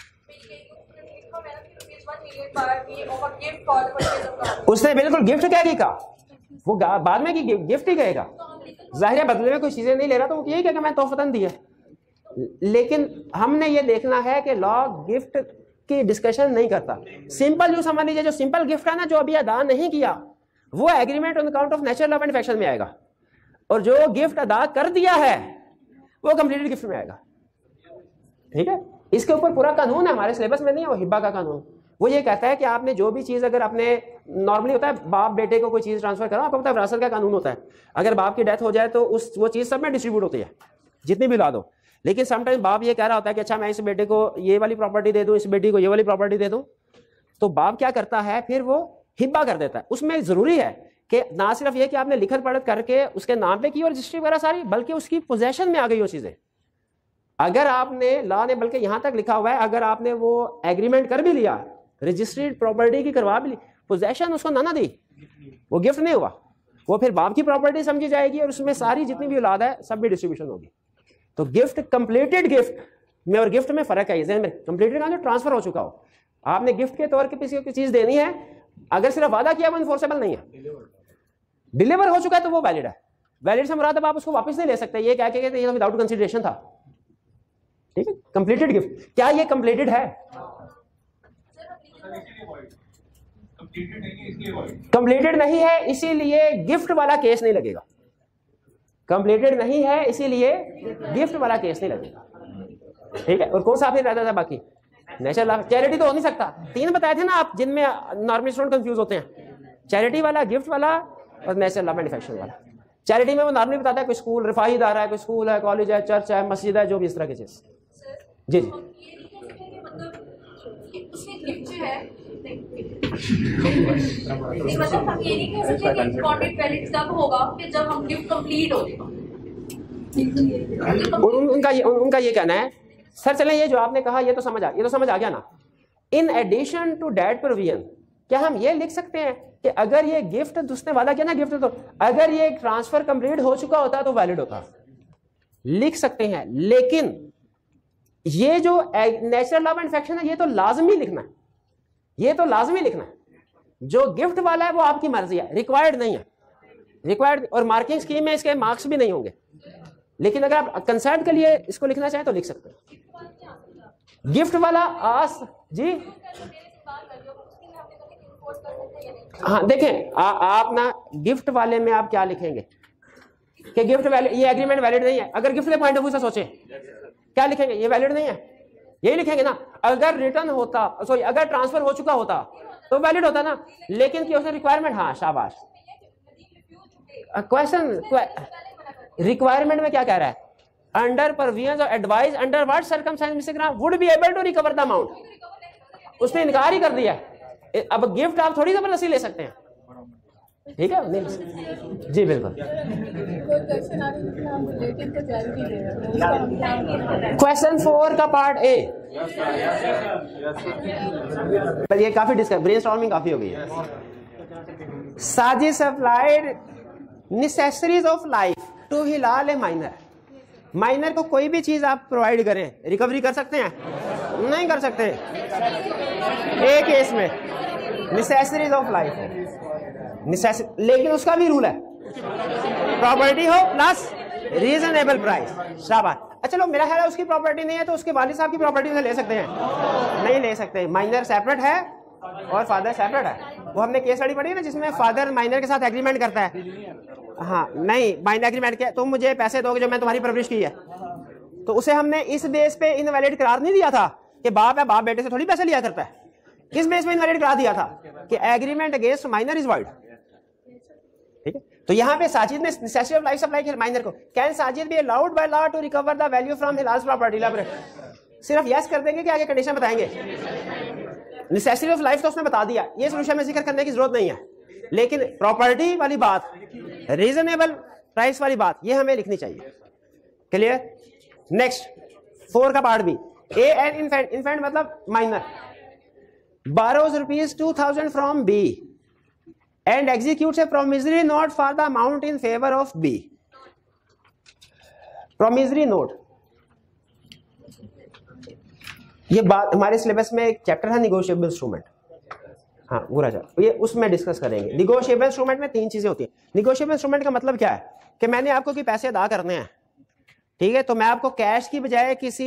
उसने बिल्कुल गिफ्ट क्या की, वो बाद में की गिफ्ट ही कहेगा, जाहिर है बदले में कोई चीजें नहीं ले रहा तो वो यही कहेगा मैं तोहफतन दिया। लेकिन हमने ये देखना है कि लॉ गिफ्ट की डिस्कशन नहीं करता। सिंपल यूं समझ लीजिए, जो सिंपल गिफ्ट है ना, जो अभी अदा नहीं किया, वो agreement on account of natural law manufacture में आएगा, और जो गिफ्ट अदा कर दिया है वो कंप्लीटेड गिफ्ट में आएगा। ठीक है, इसके ऊपर पूरा कानून है, हमारे सिलेबस में नहीं है वो हिब्बा का कानून। वो ये कहता है कि आपने जो भी चीज, अगर आपने नॉर्मली होता है बाप बेटे को कोई चीज ट्रांसफर करो, आपको पता है विरासत का कानून होता है, अगर बाप की डेथ हो जाए तो वो चीज सब में डिस्ट्रीब्यूट होती है, जितनी भी औलाद हो। लेकिन समटाइम बाप ये कह रहा होता है कि अच्छा मैं इस बेटे को ये वाली प्रॉपर्टी दे दूं, इस बेटी को ये वाली प्रॉपर्टी दे दूं, तो बाप क्या करता है, फिर वो हिब्बा कर देता है। उसमें जरूरी है कि ना सिर्फ ये कि आपने लिखत पढ़त करके उसके नाम पे की और रजिस्ट्री वगैरह सारी, बल्कि उसकी पोजेशन में आ गई वो चीजें। अगर आपने लॉ ने बल्कि यहां तक लिखा हुआ है, अगर आपने वो एग्रीमेंट कर भी लिया, रजिस्ट्रीड प्रॉपर्टी की करवा भी ली, पोजेशन उसको ना दी, वो गिफ्ट नहीं हुआ, वो फिर बाप की प्रॉपर्टी समझी जाएगी और उसमें सारी जितनी भी औलाद है सब भी डिस्ट्रीब्यूशन होगी। तो गिफ्ट, कंप्लीटेड गिफ्ट में और गिफ्ट में फर्क है। कंप्लीटेड का जो ट्रांसफर हो चुका हो, आपने गिफ्ट के तौर पर किसी को चीज देनी है, अगर सिर्फ वादा किया वो इन्फोर्सेबल नहीं है, डिलीवर हो चुका है तो वो वैलिड है। वैलिड से मुराद अब आप उसको वापस नहीं ले सकते ये कह के ये तो विदाउट कंसीडरेशन था। ठीक है, कंप्लीटेड गिफ्ट, क्या ये कंप्लीटेड है? कंप्लीटेड नहीं है इसीलिए गिफ्ट वाला केस नहीं लगेगा। कंप्लीटेड नहीं है इसीलिए गिफ्ट वाला केस नहीं लगेगा। ठीक है, और कौन सा फिर रहता था बाकी? नेचुरल लॉ, चैरिटी तो हो नहीं सकता। 3 बताए थे ना आप, जिनमें नॉर्मल स्टूडेंट कंफ्यूज होते हैं, चैरिटी वाला, गिफ्ट वाला और नेचुरल लॉ मैन्युफैक्चरिंग वाला। चैरिटी में वो नॉर्मली बताता है कोई स्कूल, रिफाही इदारा है, कोई स्कूल है, कॉलेज है, चर्च है, मस्जिद है, जो भी इस तरह की चीज। जी जी, मतलब हम ये नहीं कह सकते कि कॉन्ट्रैक्ट वैलिड तब होगा कि जब हम गिफ्ट कंप्लीट हो जाएगा। उनका ये कहना है सर, चलें ये जो आपने कहा ये तो समझ आ गया ना। In addition to that provision, क्या हम ये लिख सकते हैं कि अगर ये गिफ्ट उसने वादा किया ना, गिफ्ट तो अगर ये ट्रांसफर कंप्लीट हो चुका होता तो वैलिड होता? लिख सकते हैं, लेकिन ये जो नेचुरल लॉ मैन्युफैक्चरिंग है ये तो लाजमी लिखना है, ये तो लाजमी लिखना है। जो गिफ्ट वाला है वो आपकी मर्जी है, रिक्वायर्ड नहीं है, रिक्वायर्ड। और मार्किंग स्कीम में इसके मार्क्स भी नहीं होंगे, लेकिन अगर आप कंसेंट के लिए इसको लिखना चाहें तो लिख सकते हैं। गिफ्ट वाला आस जी, हाँ देखें आप ना गिफ्ट वाले में आप क्या लिखेंगे कि गिफ्ट वैलिड, ये एग्रीमेंट वैलिड नहीं है। अगर गिफ्ट के पॉइंट ऑफ व्यू से सोचें क्या लिखेंगे, ये वैलिड नहीं है, यही लिखेंगे ना। अगर रिटर्न होता, सॉरी अगर ट्रांसफर हो चुका होता तो वैलिड होता ना, लेकिन कि उसने रिक्वायरमेंट, हाँ शाबाश, क्वेश्चन रिक्वायरमेंट में क्या कह रहा है? अंडर परवियंस और advise under what circumstances Mr Gram would be able to recover the amount. उसने इनकार ही कर दिया। अब गिफ्ट आप थोड़ी जबरदस्ती ले सकते हैं, ठीक है? नहीं जी बिल्कुल। कोई क्वेश्चन आ रही है जिसमें हम रिलेटिव को जारी भी दे रहे हैं, उसका हम ध्यान दें। क्वेश्चन 4 का पार्ट ए। पर ये काफी डिस्कस ब्रेनस्टॉर्मिंग काफी हो गई है। Sajid supplied necessaries of life to Hilal a minor. Minor को कोई भी चीज आप प्रोवाइड करें, रिकवरी कर सकते हैं? नहीं कर सकते। एक केस में नेसेसरीज ऑफ लाइफ, लेकिन उसका भी रूल है, प्रॉपर्टी हो प्लस रीजनेबल प्राइस। शाबाश। अच्छा लो, मेरा ख्याल है उसकी प्रॉपर्टी नहीं है तो उसके वालिद साहब की प्रॉपर्टी से ले सकते हैं? नहीं ले सकते। माइनर सेपरेट है और फादर सेपरेट है। वो हमने केस स्टडी पढ़ी है ना, जिसमें फादर माइनर के साथ एग्रीमेंट करता है। हाँ नहीं, माइनर एग्रीमेंट किया, तुम मुझे पैसे दोगे जो मैं तुम्हारी परवरिश की है, तो उसे हमने इस बेस पे इनवैलिड करार नहीं दिया था कि बाप है, बाप बेटे से थोड़ी पैसे लिया करता है। किस बेस पे इनवैलिड करार दिया था कि agreement against minor is void. ठीक है, तो यहाँ पे साजिद ने नेसेसिटी ऑफ लाइफ सप्लाई किया माइनर को। Can Sajid be allowed by law to recover the value from Hilal's property? सिर्फ यस कर देंगे कि आगे कंडीशन बताएंगे? नेसेसिटी ऑफ लाइफ तो उसने बता दिया, ये सोल्यूशन में जिक्र करने की जरूरत नहीं है, लेकिन प्रॉपर्टी वाली बात, रीजनेबल प्राइस वाली बात, ये हमें लिखनी चाहिए। क्लियर? नेक्स्ट 4 का part B. A and infant, infant मतलब minor, borrows rupees 2000 from B and executes a promissory note for the amount in favor of B. Promissory note, ये बात हमारे सिलेबस में एक चैप्टर है निगोशिएबल इंस्ट्रूमेंट। हाँ बुरा जा, ये उसमें डिस्कस करेंगे। निगोशिएबल इंस्ट्रूमेंट में 3 चीजें होती हैं। निगोशिएबल इंस्ट्रूमेंट का मतलब क्या है कि मैंने आपको कि पैसे अदा करने हैं, ठीक है, तो मैं आपको कैश की बजाय किसी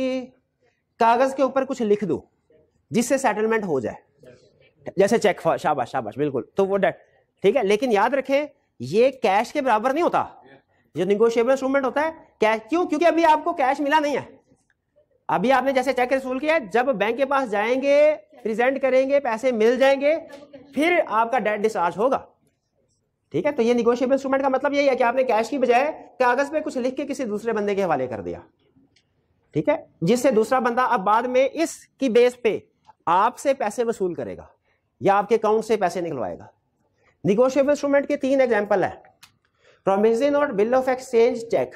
कागज के ऊपर कुछ लिख दूं जिससे सेटलमेंट हो जाए, जैसे चेक। शाबाश शाबाश, बिल्कुल, तो वो डेट, ठीक है। लेकिन याद रखें ये कैश के बराबर नहीं होता। जो निगोशिएबल इंस्ट्रूमेंट होता है कैश, क्यों? क्योंकि अभी आपको कैश मिला नहीं है। अभी आपने जैसे चेक वसूल किया, जब बैंक के पास जाएंगे, प्रेजेंट करेंगे, पैसे मिल जाएंगे, फिर आपका डेट डिस्चार्ज होगा। ठीक है, तो ये निगोशिएबल इंस्ट्रूमेंट का मतलब यही है कि आपने कैश की बजाय कागज पे कुछ लिख के किसी दूसरे बंदे के हवाले कर दिया, ठीक है, जिससे दूसरा बंदा अब बाद में इसकी बेस पे आपसे पैसे वसूल करेगा या आपके अकाउंट से पैसे निकलवाएगा। निगोशिएबल इंस्ट्रूमेंट के 3 एग्जांपल है। Promissory note, bill of exchange, cheque.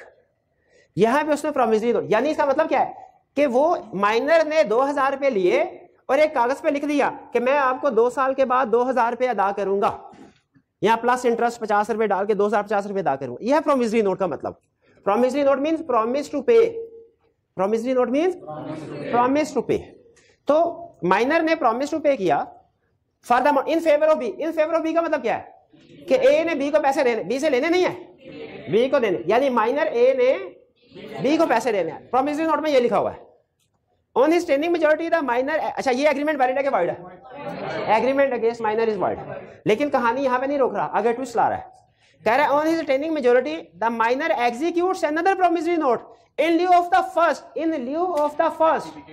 यहां पे उसने प्रॉमिसरी नोट, यानी इसका मतलब क्या है कि वो माइनर ने 2000 रुपए लिए और एक कागज पे लिख दिया कि मैं आपको 2 साल के बाद 2000 रुपए अदा करूंगा, यहां प्लस इंटरेस्ट 50 रुपए डाल के 2050 रुपए अदा करूंगा। यह है प्रॉमिसरी नोट का मतलब। Promissory note means promise to pay. Promissory note means promise to pay. तो माइनर ने प्रॉमिस टू पे किया for the in favour of B. In favour of B का मतलब क्या है कि ए ने बी को पैसे देने, बी से लेने नहीं है, बी को देने, यानी माइनर ए ने बी को पैसे देने हैं। प्रॉमिसरी नोट में ये लिखा हुआ है on his standing majority the minor. अच्छा, ये एग्रीमेंट वैलिड है कि वॉइड है? Agreement against minor is void. लेकिन कहानी यहां पे नहीं रोक रहा, आगे ट्विस्ट ला रहा है। कह रहा है on his standing majority the minor executes another promissory note in lieu of the first. In lieu of the first,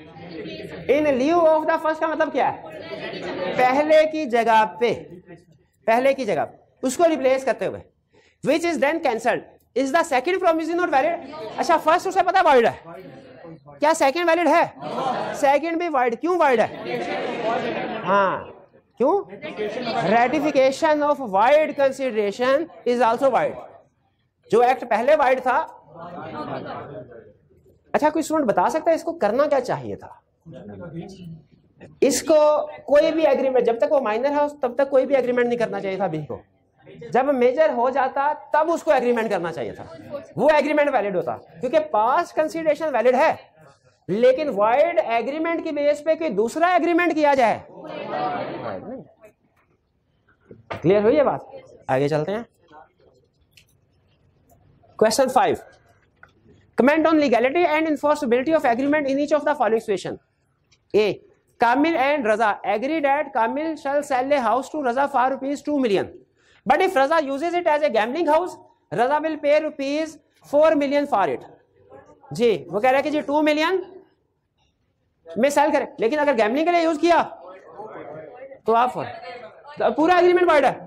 in lieu of the first का मतलब क्या है? पहले की जगह पे, पहले की जगह उसको रिप्लेस करते हुए। Which is then cancelled. Is the second promissory note valid? अच्छा, फर्स्ट उसे पता वॉइड है, क्या सेकंड वैलिड है? सेकंड भी वॉइड। क्यों वॉइड है? हाँ, क्यों? Ratification of void consideration is also void. जो एक्ट पहले वाइड था। अच्छा, कोई स्टूडेंट बता सकता है इसको करना क्या चाहिए था? इसको कोई भी एग्रीमेंट, जब तक वो माइनर है तब तक कोई भी एग्रीमेंट नहीं करना चाहिए था बी को। जब मेजर हो जाता तब उसको एग्रीमेंट करना चाहिए था, वो एग्रीमेंट वैलिड होता, क्योंकि पास्ट कंसीडरेशन वैलिड है। लेकिन वाइड एग्रीमेंट की बेस पे कोई दूसरा एग्रीमेंट किया जाए, क्लियर हुई ये बात? आगे चलते हैं। Question 5, comment on legality and enforceability of agreement in each of the following situation. A, Kamil and Raza agree that Kamil shall sell a house to Raza for rupees 2 million. But if Raza uses it as a gambling house, Raza will pay rupees 4 million for it. जी, वो कह रहा है कि जी 2 million में cell करे, लेकिन अगर गैम्बलिंग के लिए यूज किया तो आप तो पूरा एग्रीमेंट वाइड है।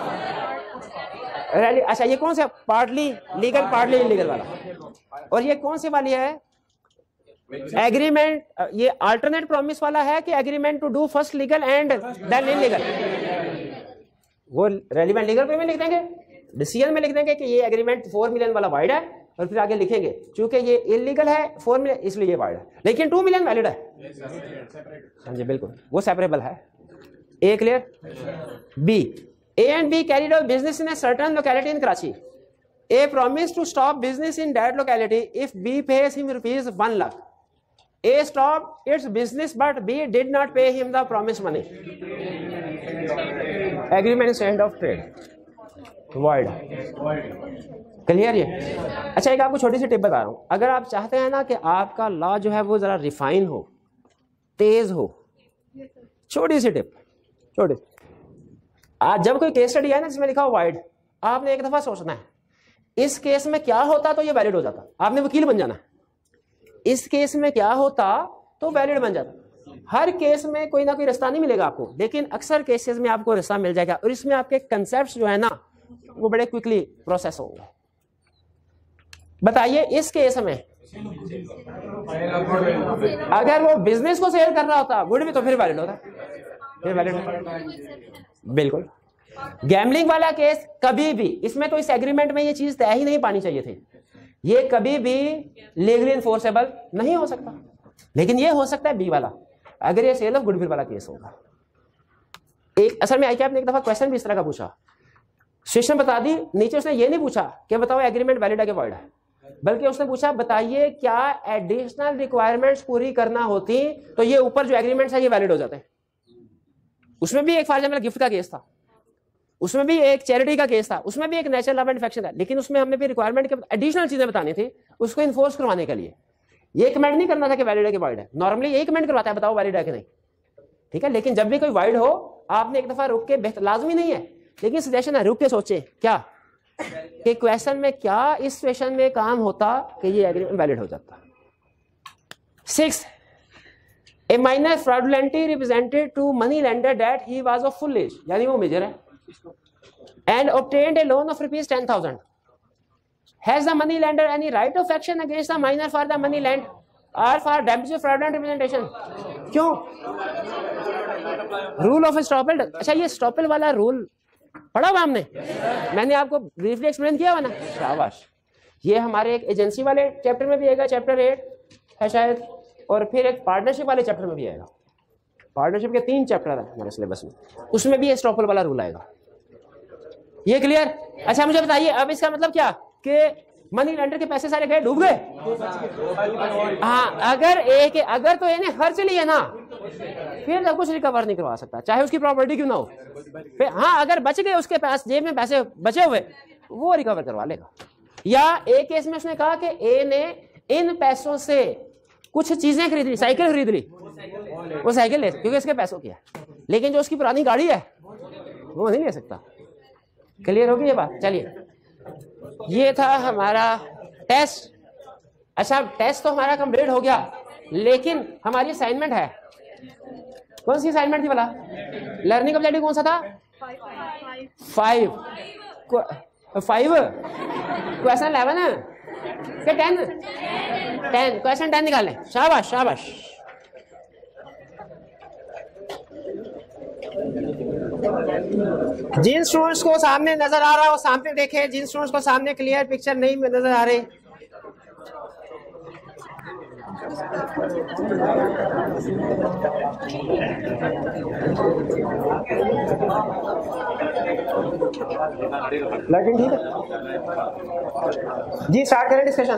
अच्छा, ये कौन सा? पार्टली लीगल पार्टली इलीगल वाला। और ये कौन सी वाली है? एग्रीमेंट, ये अल्टरनेट प्रॉमिस वाला है कि agreement to do first legal and then illegal? वो रेलिवेंट लीगल पे में लिख देंगे, डिसीजन में लिख देंगे कि ये एग्रीमेंट 4 मिलियन वाला वाइड है और फिर आगे लिखेंगे चूंकि ये इलीगल है 4 मिलियन इसलिए ये वाइड है, लेकिन 2 मिलियन वैलिड है। हाँ जी बिल्कुल, वो सेपरेबल है। A clear. B, A and B carried out business in a certain locality in Karachi. A promise to stop business in that locality if B pays him ₹1 lakh। A stopped its business but B did not pay him the promised money. Agreement is end of trade. Void. Clear ये? अच्छा एक आपको छोटी सी tip बता रहा हूं, अगर आप चाहते हैं ना कि आपका लॉ जो है वो जरा रिफाइन हो, तेज हो, छोटी सी टिप, छोटी, आज जब कोई केस स्टडी है ना जिसमें लिखा हो वाइड, आपने एक दफा सोचना है इस केस में क्या होता तो ये वैलिड हो जाता, आपने वकील बन जाना है, इस केस में क्या होता तो वैलिड बन जाता। हर केस में कोई ना कोई रास्ता नहीं मिलेगा आपको, लेकिन अक्सर केसेस में आपको रास्ता मिल जाएगा और इसमें आपके कंसेप्ट्स जो है ना वो बड़े क्विकली प्रोसेस होंगे। बताइए इस केस में अगर वो बिजनेस को सेल कर रहा होता गुड भी तो फिर वैलिड होता, फिर वैलिड होता। बिल्कुल। गैम्बलिंग वाला केस कभी भी, इसमें तो इस एग्रीमेंट में ये चीज तय ही नहीं पानी चाहिए थी, ये कभी भी लीगली इन्फोर्सेबल नहीं हो सकता, लेकिन ये हो सकता है बी वाला, अगर ये सेल ऑफ गुडविल वाला केस होगा। एक असल में आईकैप ने एक दफा क्वेश्चन भी इस तरह का पूछा, सिचुएशन बता दी, नीचे उसने ये नहीं पूछा कि बताओ एग्रीमेंट वैलिड है कि वॉइड है, बल्कि उसने पूछा बताइए क्या एडिशनल रिक्वायरमेंट्स पूरी करना होती तो ये ऊपर जो एग्रीमेंट्स है ये वैलिड हो जाते हैं। उसमें भी एक फॉर एग्जाम्पल गिफ्ट का केस था, उसमें भी एक चैरिटी का केस था, उसमें भी एक नेचुरल लव एंड अफेक्शन था, लेकिन उसमें हमने भी रिक्वायरमेंट के एडिशनल चीजें बतानी थी उसको इन्फोर्स करवाने के लिए। ये कमेंट नहीं करना था कि वैलिड है कि वॉइड है, नॉर्मली यही कमेंट करवाता है बताओ वैलिड है कि नहीं, ठीक है। लेकिन जब भी कोई वाइड हो आपने एक दफा रुक के, लाजमी नहीं है लेकिन सजेशन है, रुक के सोचे क्या कि क्वेश्चन में क्या इस सिचुएशन में काम होता कि ये एग्रीमेंट वैलिड हो जाता। 6, a minor fraudulently represented to money lender that he was of full age, यानी वो मेजर है, and obtained a loan of ₹10,000. Has the money lender any right of action against the minor for the money lent or for damage of fraudulent representation? क्यों? Rule of estoppel. अच्छा ये estoppel वाला rule पढ़ा हुआ हमने, मैंने आपको briefly explain किया हुआ ना, शाबाश। ये हमारे एक एजेंसी वाले चैप्टर में भी आएगा, चैप्टर 8 है शायद, और फिर एक पार्टनरशिप वाले चैप्टर में भी आएगा। पार्टनरशिप के 3 चैप्टर है हमारे सिलेबस में, उसमें भी ये स्टॉपल वाला रूल आएगा। ये क्लियर? अच्छा मुझे बताइए अब इसका मतलब क्या कि मनी लेंडर के पैसे सारे गए, डूब गए? हाँ, अगर तो इन्हें खर्च लिए ना फिर सब कुछ रिकवर नहीं करवा सकता, चाहे उसकी प्रॉपर्टी क्यों ना हो। हाँ अगर बच गए उसके पास जेब में पैसे बचे हुए वो रिकवर करवा लेगा। या एक केस में उसने कहा कि ए ने इन पैसों से कुछ चीजें खरीद ली, साइकिल खरीद ली, वो साइकिल ले क्योंकि इसके पैसों की है, लेकिन जो उसकी पुरानी गाड़ी है वो नहीं ले सकता। क्लियर होगी ये बात? चलिए ये था हमारा टेस्ट। अच्छा टेस्ट तो हमारा कंप्लीट हो गया, लेकिन हमारी असाइनमेंट है, कौन सी असाइनमेंट थी भला? लर्निंग ऑब्जेक्टिव कौन सा था? 5 क्वेश्चन 11 क्या 10 क्वेश्चन 10 निकालें। शाबाश शाबाश। जिन स्टूडेंट्स को सामने नजर आ रहा हो सामने देखें, जिन स्टूडेंट्स को सामने क्लियर पिक्चर नहीं नजर आ रही लेकिन ठीक है जी, स्टार्ट करें डिस्कशन।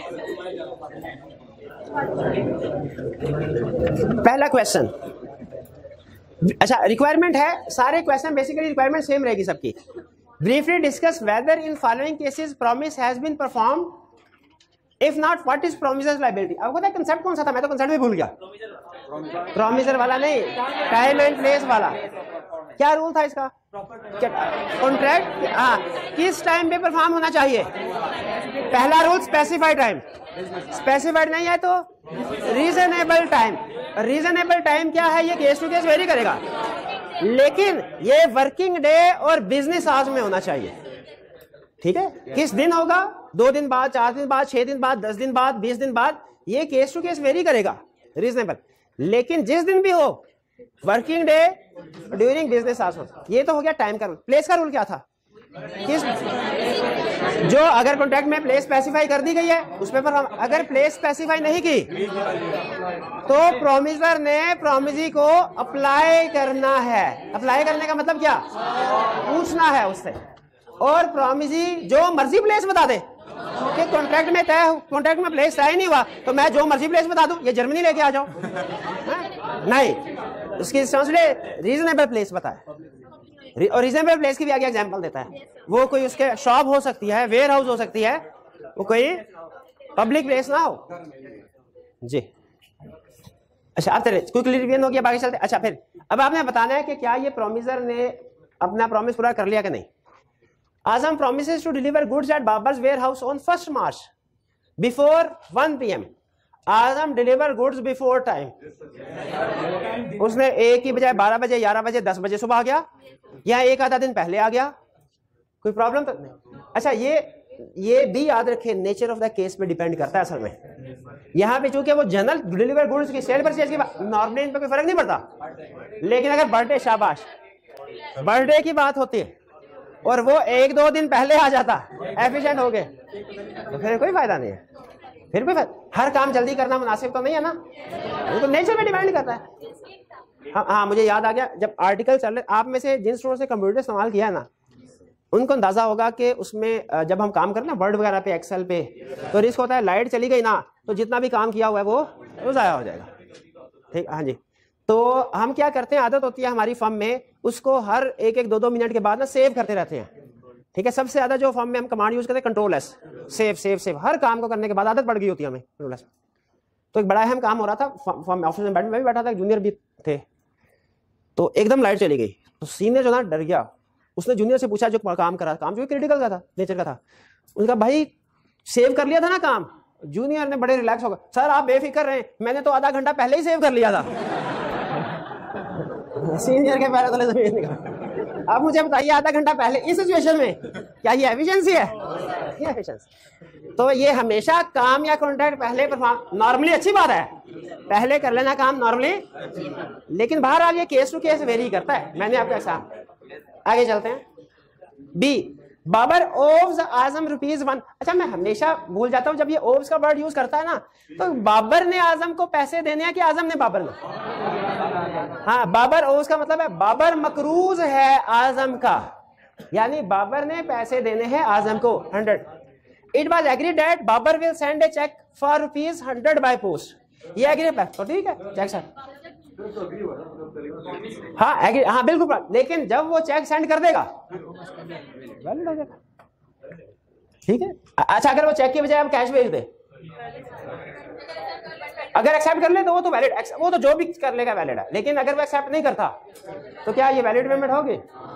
पहला क्वेश्चन, अच्छा रिक्वायरमेंट है, सारे क्वेश्चन बेसिकली रिक्वायरमेंट सेम रहेगी सबकी। Briefly discuss whether in following cases promise has been performed, if not what is promisor's liability. आपको पता है कंसेप्ट कौन सा था? मैं तो कंसेप्ट भी भूल गया। प्रॉमिसर वाला नहीं, टाइम एंड प्लेस वाला। क्या रूल था इसका? कॉन्ट्रैक्ट हाँ किस टाइम पे परफॉर्म होना चाहिए? पहला रूल स्पेसिफाइड टाइम, स्पेसिफाइड नहीं है तो रीजनेबल टाइम। रीजनेबल टाइम क्या है? ये केस टू केस वेरी करेगा, लेकिन ये वर्किंग डे और बिजनेस आवर्स में होना चाहिए। ठीक है, किस दिन होगा? 2 दिन बाद, 4 दिन बाद, 6 दिन बाद, 10 दिन बाद, 20 दिन बाद, ये केस टू केस वेरी करेगा, रीजनेबल। लेकिन जिस दिन भी हो working day during business hours. ये तो हो गया टाइम का रूल। प्लेस का रूल क्या था? किस जो अगर कॉन्ट्रैक्ट में प्लेस स्पेसिफाई कर दी गई है उस पे पर हम अगर प्लेस स्पेसिफाई नहीं की तो प्रोमिसर ने प्रोमिसी को अप्लाई करना है। अप्लाई करने का मतलब क्या, पूछना है उससे। और प्रोमिसी जो मर्जी प्लेस बता दे कि कॉन्ट्रैक्ट में तय, कॉन्ट्रैक्ट में प्लेस तय नहीं हुआ तो मैं जो मर्जी प्लेस बता दूं, ये जर्मनी लेके आ जाओ, नहीं, उसकी रीजनेबल प्लेस बताए। और रीजनेबल प्लेस की भी आगे एग्जांपल देता है। वो कोई उसके शॉप हो सकती है, वेयर हाउस हो सकती है, वो कोई पब्लिक प्लेस ना हो जी। अच्छा अब क्विकली रिवीजन हो गया, बाकी चलते। अच्छा फिर अब आपने बताना है कि क्या ये प्रोमिसर ने अपना प्रॉमिस पूरा कर लिया कि नहीं। Azam promises to deliver goods at Babar's warehouse on 1st March before 1 PM. Azam deliver goods before time. उसने एक की बजाय 12 बजे, 11 बजे, 10 बजे सुबह आ गया, या एक आधा दिन पहले आ गया, कोई प्रॉब्लम तो नहीं। अच्छा ये भी याद रखें, नेचर ऑफ द केस पे डिपेंड करता है असल में। यहाँ पे चूंकि वो जनरल डिलीवर गुड्स की सेल परचेज की नॉर्मली इन पे कोई फर्क नहीं पड़ता, लेकिन अगर बर्थडे, शाबाश, बर्थडे की बात होती है और वो 1-2 दिन पहले आ जाता, एफिशिएंट हो गए, तो फिर कोई फायदा नहीं है। फिर कोई हर काम जल्दी करना मुनासिब तो नहीं है ना, तो नेचर में डिपेंड करता है। हाँ मुझे याद आ गया, जब आर्टिकल चल रहे, आप में से जिन स्टूडेंट से कंप्यूटर इस्तेमाल किया है ना, उनको अंदाजा होगा कि उसमें जब हम काम करते हैं वर्ड वगैरह पे, एक्सेल पे, तो रिस्क होता है लाइट चली गई ना तो जितना भी काम किया हुआ है वो जाया हो जाएगा। ठीक, हाँ जी। तो हम क्या करते हैं, आदत होती है हमारी फर्म में, उसको हर 1-2 मिनट के बाद ना सेव करते रहते हैं। ठीक है, सबसे ज्यादा जो फर्म में हम कमांड यूज करते हैं control S, save save save, हर काम को करने के बाद आदत पड़ गई होती है हमें कंट्रोल एस। तो एक बड़ा अहम काम हो रहा था फर्म ऑफिस में, मैं भी बैठा था, जूनियर भी थे, तो एकदम लाइट चली गई, तो सीनियर जो ना डर गया, उसने जूनियर से पूछा जो काम करा, काम जो क्रिटिकल का था, नेचर का था, उनका भाई सेव कर लिया था ना काम। जूनियर ने बड़े रिलैक्स होगा, सर आप बेफिक्र रहे, मैंने तो आधा घंटा पहले ही सेव कर लिया था। सीनियर के पैर तले जमीन निकला। अब मुझे बताइए आधा घंटा पहले इस सिचुएशन में क्या ये एफिशिएंसी है? ये एफिशिएंसी। तो ये हमेशा काम या कॉन्ट्रैक्ट पहले परफॉर्म, नॉर्मली अच्छी बात है पहले कर लेना काम नॉर्मली, लेकिन बहरहाल ये केस टू केस वेरी करता है। मैंने आपको ऐसा, आगे चलते हैं। B, Babar owes Azam ₹1। अच्छा मैं हमेशा भूल जाता हूं जब ये ओव्स का वर्ड यूज करता है ना, तो बाबर ने आजम को पैसे देने हैं कि आजम ने बाबर ने? हाँ, बाबर ओव्स का मतलब है बाबर मकरूज है आजम का, यानी बाबर ने पैसे देने हैं आजम को 100। It was agreed that Babar will send a cheque for ₹100 by post. ये एग्री तो ठीक है, चेक सर, हाँ एग्री, हाँ बिल्कुल, लेकिन जब वो चेक सेंड कर देगा वैलिड हो जाएगा। ठीक है। अच्छा अगर वो चेक के बजाय आप कैश भेज दे, अगर एक्सेप्ट कर ले तो वो तो वैलिड, वो तो जो भी कर लेगा वैलिड है, लेकिन अगर वो एक्सेप्ट नहीं करता तो क्या ये वैलिड पेमेंट होगी?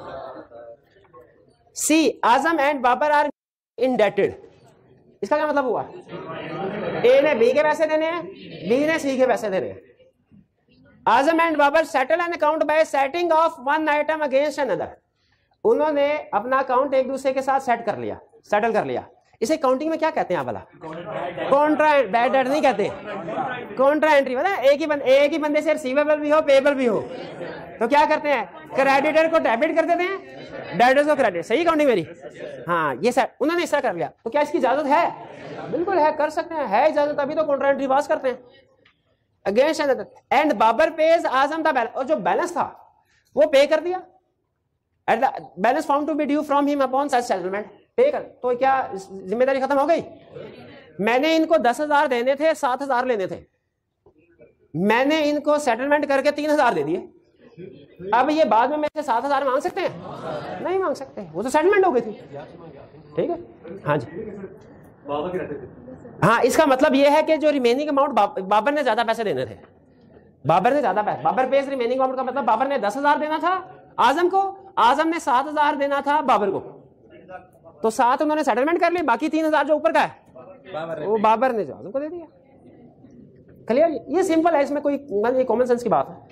C, Azam and Babar are indebted. इसका क्या मतलब हुआ? ए ने बी के पैसे देने हैं, बी ने सी के पैसे देने हैं। Azam and Babar settle an account by setting off one item against another. उन्होंने अपना अकाउंट एक दूसरे के साथ सेट कर लिया, सेटल कर लिया। इसे काउंटिंग में क्या कहते हैं आप भला? कॉन्ट्रा, बैड डेट नहीं कहते, कॉन्ट्रा एंट्री। पता है एक ही बंदे से रिसीवेबल भी हो पेएबल भी हो तो क्या करते हैं, क्रेडिटर को डेबिट कर देते हैं, डेबिटर को क्रेडिट। सही काउंटिंग मेरी? हाँ, ये सर उन्होंने ऐसा कर लिया। तो क्या इसकी इजाजत है? बिल्कुल है, कर सकते हैं, है इजाजत, अभी तो कॉन्ट्रा एंट्री पास करते हैं। Against and Babar pays Azam the balance, और जो बैलेंस था वो पे कर दिया। At the balance found to be due from him upon such settlement, pay कर। तो क्या जिम्मेदारी खत्म हो गई? मैंने इनको 10,000 देने थे, 7,000 लेने थे, मैंने इनको सेटलमेंट करके 3,000 दे दिए। अब ये बाद में मेरे से 7,000 मांग सकते हैं? नहीं मांग सकते, वो तो सेटलमेंट हो गई थी। ठीक है, हाँ जी। हाँ, इसका मतलब ये है कि जो रिमेनिंग अमाउंट बाबर ने ज्यादा पैसे देने थे, बाबर ने ज्यादा पैसे, बाबर पेज रिमेनिंग अमाउंट का मतलब बाबर ने 10,000 देना था आजम को, आजम ने 7,000 देना था बाबर को। तो 7 उन्होंने सेटलमेंट कर ली, बाकी 3,000 जो ऊपर का है वो बाबर ने जो आजम को दे दिया। क्लियर? ये सिंपल है, इसमें कोई कॉमन सेंस की बात है।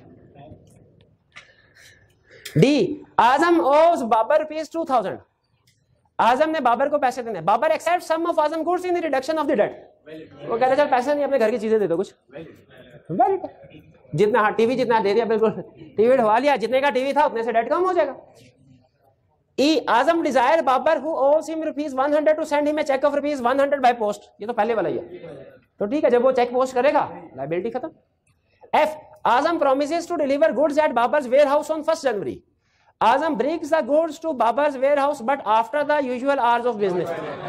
D, Azam owes Babar ₹2,000। आजम ने बाबर को पैसे देने, Babar accept some of Azam goods in the reduction of the debt. वो कहते चल पैसे नहीं, अपने घर की चीजें दे दो कुछ, वैलिड। जितना, हाँ टीवी जितना दे दिया, बिल्कुल टीवी ढवा लिया, जितने का टीवी था उतने से डेट कम हो जाएगा। Azam desire Babar who owes him ₹100 to send him a cheque of ₹100 by post, ये तो पहले वाला ही है, तो ठीक है, जब वो चेक पोस्ट करेगा लायबिलिटी खत्म। F Azam promises to deliver goods at Babar's warehouse on 1 January. Azam brings the goods to Babar's warehouse but after the usual hours of business,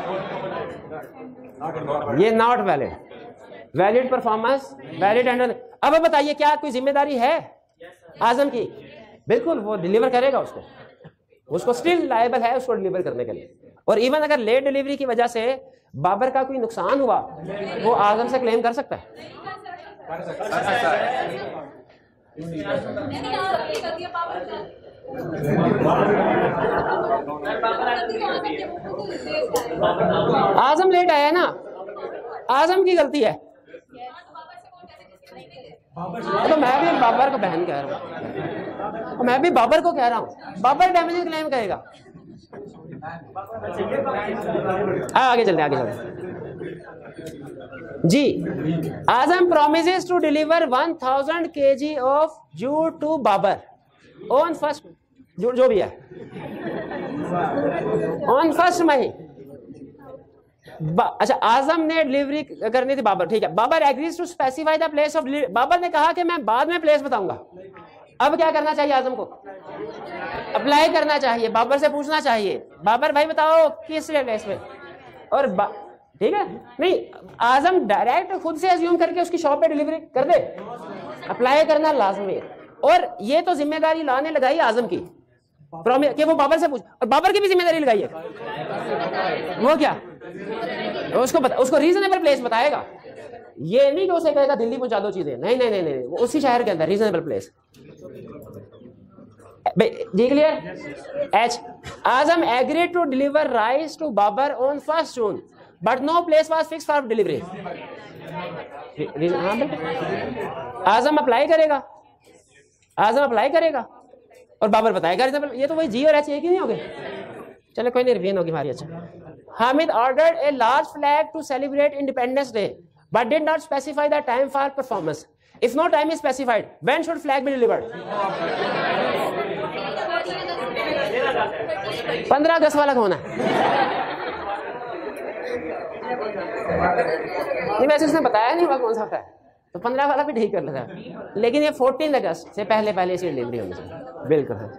ये not valid. Valid performance, valid under. अब बताइए क्या कोई जिम्मेदारी है आजम की? बिल्कुल, वो डिलीवर करेगा, उसको स्टिल लायबल है उसको डिलीवर करने के लिए। और इवन अगर लेट डिलीवरी की वजह से बाबर का कोई नुकसान हुआ वो आजम से क्लेम कर सकता है। आजम लेट आया ना, आजम की गलती है, तो मैं भी बाबर को बहन कह रहा हूँ, मैं भी बाबर को कह रहा हूँ, बाबर डैमेज क्लेम करेगा। आगे चलते जी। Azam promises to deliver 1000 kg of jute to Babar on first, जो भी है, ऑन 1 मई। अच्छा, आजम ने डिलीवरी करनी थी बाबर, ठीक है, Babar agrees to specify the place of delivery. Babar ने कहा कि मैं बाद में प्लेस बताऊंगा। अब क्या करना चाहिए आजम को? अप्लाई करना चाहिए, बाबर से पूछना चाहिए, बाबर भाई बताओ किस प्लेस पे, और ठीक है, नहीं, आजम डायरेक्ट खुद से अज्यूम करके उसकी शॉप पे डिलीवरी कर दे, अप्लाई करना लाजमी है। और ये तो जिम्मेदारी लॉ ने लगाई आजम की कि वो बाबर से पूछ, और बाबर की भी जिम्मेदारी लगाई है, वो क्या, उसको रीजनेबल प्लेस बताएगा। ये नहीं कि उसे कहेगा दिल्ली पहुंचा दो चीजें, नहीं नहीं नहीं नहीं, वो उसी शहर के अंदर रीजनेबल प्लेस। जी clear? H Azam agreed to deliver rice to Babar on 1 June but no place was fixed for delivery. Azam apply करेगा, आजम अप्लाई करेगा और बाबर बताएगा रीजनेबल। ये तो वही जी और एच एक ही नहीं हो गए, चलो कोई नहीं, रिवीजन होगी हमारी। अच्छा, Hamid ordered a large flag to celebrate Independence Day but did not specify the time for performance. If no time is specified when should flag be delivered? 15 अगस्त वाला होना है। नहीं, वैसे उसने बताया नहीं हुआ कौन सा होता है, तो 15 वाला भी ठीक कर लेता है, लेकिन ये 14 अगस्त से पहले इसकी डिलीवरी होनी चाहिए। बिल्कुल।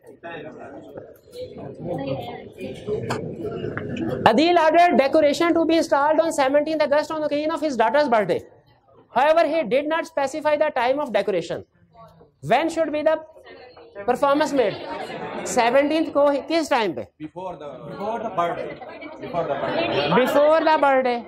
Adil ordered decoration to be installed on 17th August on occasion of his daughter's birthday. However, he did not specify the time of decoration. When should be the performance made? 17th को किस time पे? Before the birthday.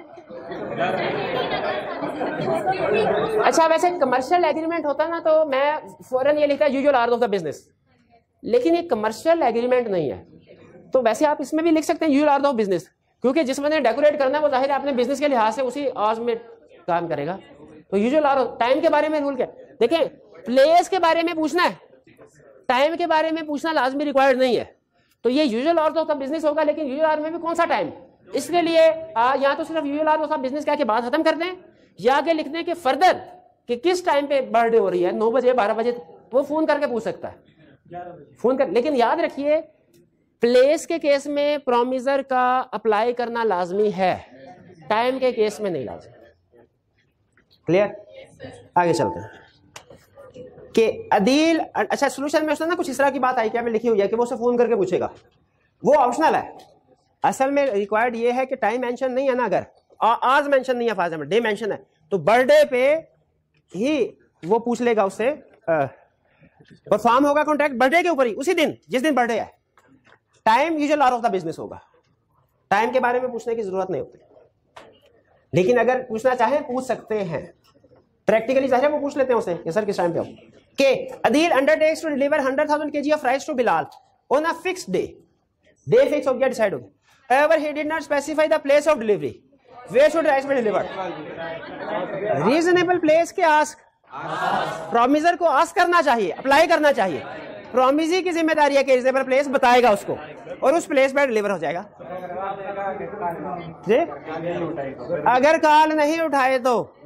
अच्छा, वैसे commercial agreement होता ना तो मैं फौरन ये लिखता usual hours of the business, लेकिन ये कमर्शियल एग्रीमेंट नहीं है, तो वैसे आप इसमें भी लिख सकते हैं यूजुअल आवर्स ऑफ बिजनेस, क्योंकि जिस बंदे ने डेकोरेट करना है वो जाहिर है अपने बिजनेस के लिहाज से उसी आवर्स में काम करेगा। तो यूजुअल आवर्स, टाइम के बारे में रूल क्या? देखें, प्लेस के बारे में पूछना है, टाइम के बारे में पूछना लाजमी रिक्वायर्ड नहीं है, तो ये usual hours of the business होगा, लेकिन यूजुअल आवर्स में भी कौन सा टाइम? इसके लिए या तो सिर्फ यूजुअल आवर्स ऑफ बिजनेस कह के बात खत्म कर दें, या आगे लिख दें कि फर्दर कि किस टाइम पे बर्थडे हो रही है, 9 बजे 12 बजे, वो फोन करके पूछ सकता है, फोन कर। लेकिन याद रखिए, प्लेस के केस में प्रोमिसर का अप्लाई करना लाजमी है, टाइम के केस में नहीं लाजमी। क्लियर? आगे चलते हैं कि अदील, अच्छा सोल्यूशन में उसने ना कुछ इस तरह की बात आई, क्या में लिखी हुई है कि वो उसे फोन करके पूछेगा, वो ऑप्शनल है। असल में रिक्वायर्ड ये है कि टाइम मेंशन नहीं है ना, अगर आज मेंशन नहीं है, फॉर एग्जांपल डे मेंशन है, तो बर्थडे पे ही वो पूछ लेगा उससे, परफॉर्म होगा कॉन्ट्रैक्ट बर्थडे के ऊपर ही, उसी दिन जिस दिन बर्थडे है। Time usual hour of the business होगा, टाइम के बारे में पूछने की जरूरत नहीं होती, लेकिन अगर पूछना चाहे पूछ सकते हैं, प्रैक्टिकली चाहे वो पूछ लेते हैं उसे कि सर किस टाइम पे हो। K Adil undertakes to deliver 100,000 kg of rice to Bilal on a fixed day, day fix हो गया, डिसाइड हो गया। However, he did not specify the place of delivery. Where should rice be delivered? Reasonable place के ask, promiser को ask करना चाहिए, apply करना चाहिए। प्रोमिसी की जिम्मेदारी है कि रिजनेबल प्लेस बताएगा उसको और उस प्लेस पर डिलीवर हो जाएगा। जी, अगर कॉल नहीं उठाए तो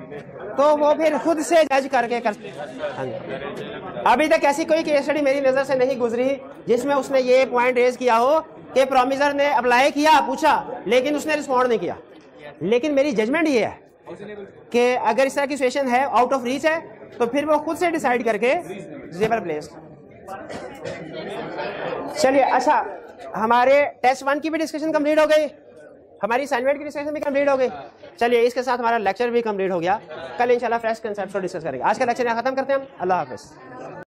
तो वो फिर खुद से जज करके कर। हाँ जी। अभी तक ऐसी कोई केस स्टडी मेरी नजर से नहीं गुजरी जिसमें उसने ये पॉइंट रेज किया हो कि प्रोमिसर ने अप्लाई किया, पूछा, लेकिन उसने रिस्पॉन्ड नहीं किया। लेकिन मेरी जजमेंट ये है कि अगर इस तरह की सिचुएशन है, आउट ऑफ रीच है, तो फिर वो खुद से डिसाइड करके रिजनेबल प्लेस। चलिए, अच्छा, हमारे टेस्ट 1 की भी डिस्कशन कंप्लीट हो गई, हमारी असाइनमेंट की डिस्कशन भी कंप्लीट हो गई। चलिए, इसके साथ हमारा लेक्चर भी कंप्लीट हो गया। कल इंशाल्लाह फ्रेश कंसेप्ट को डिस्कस करेंगे। आज का लेक्चर यहाँ खत्म करते हैं हम। अल्लाह हाफिज़।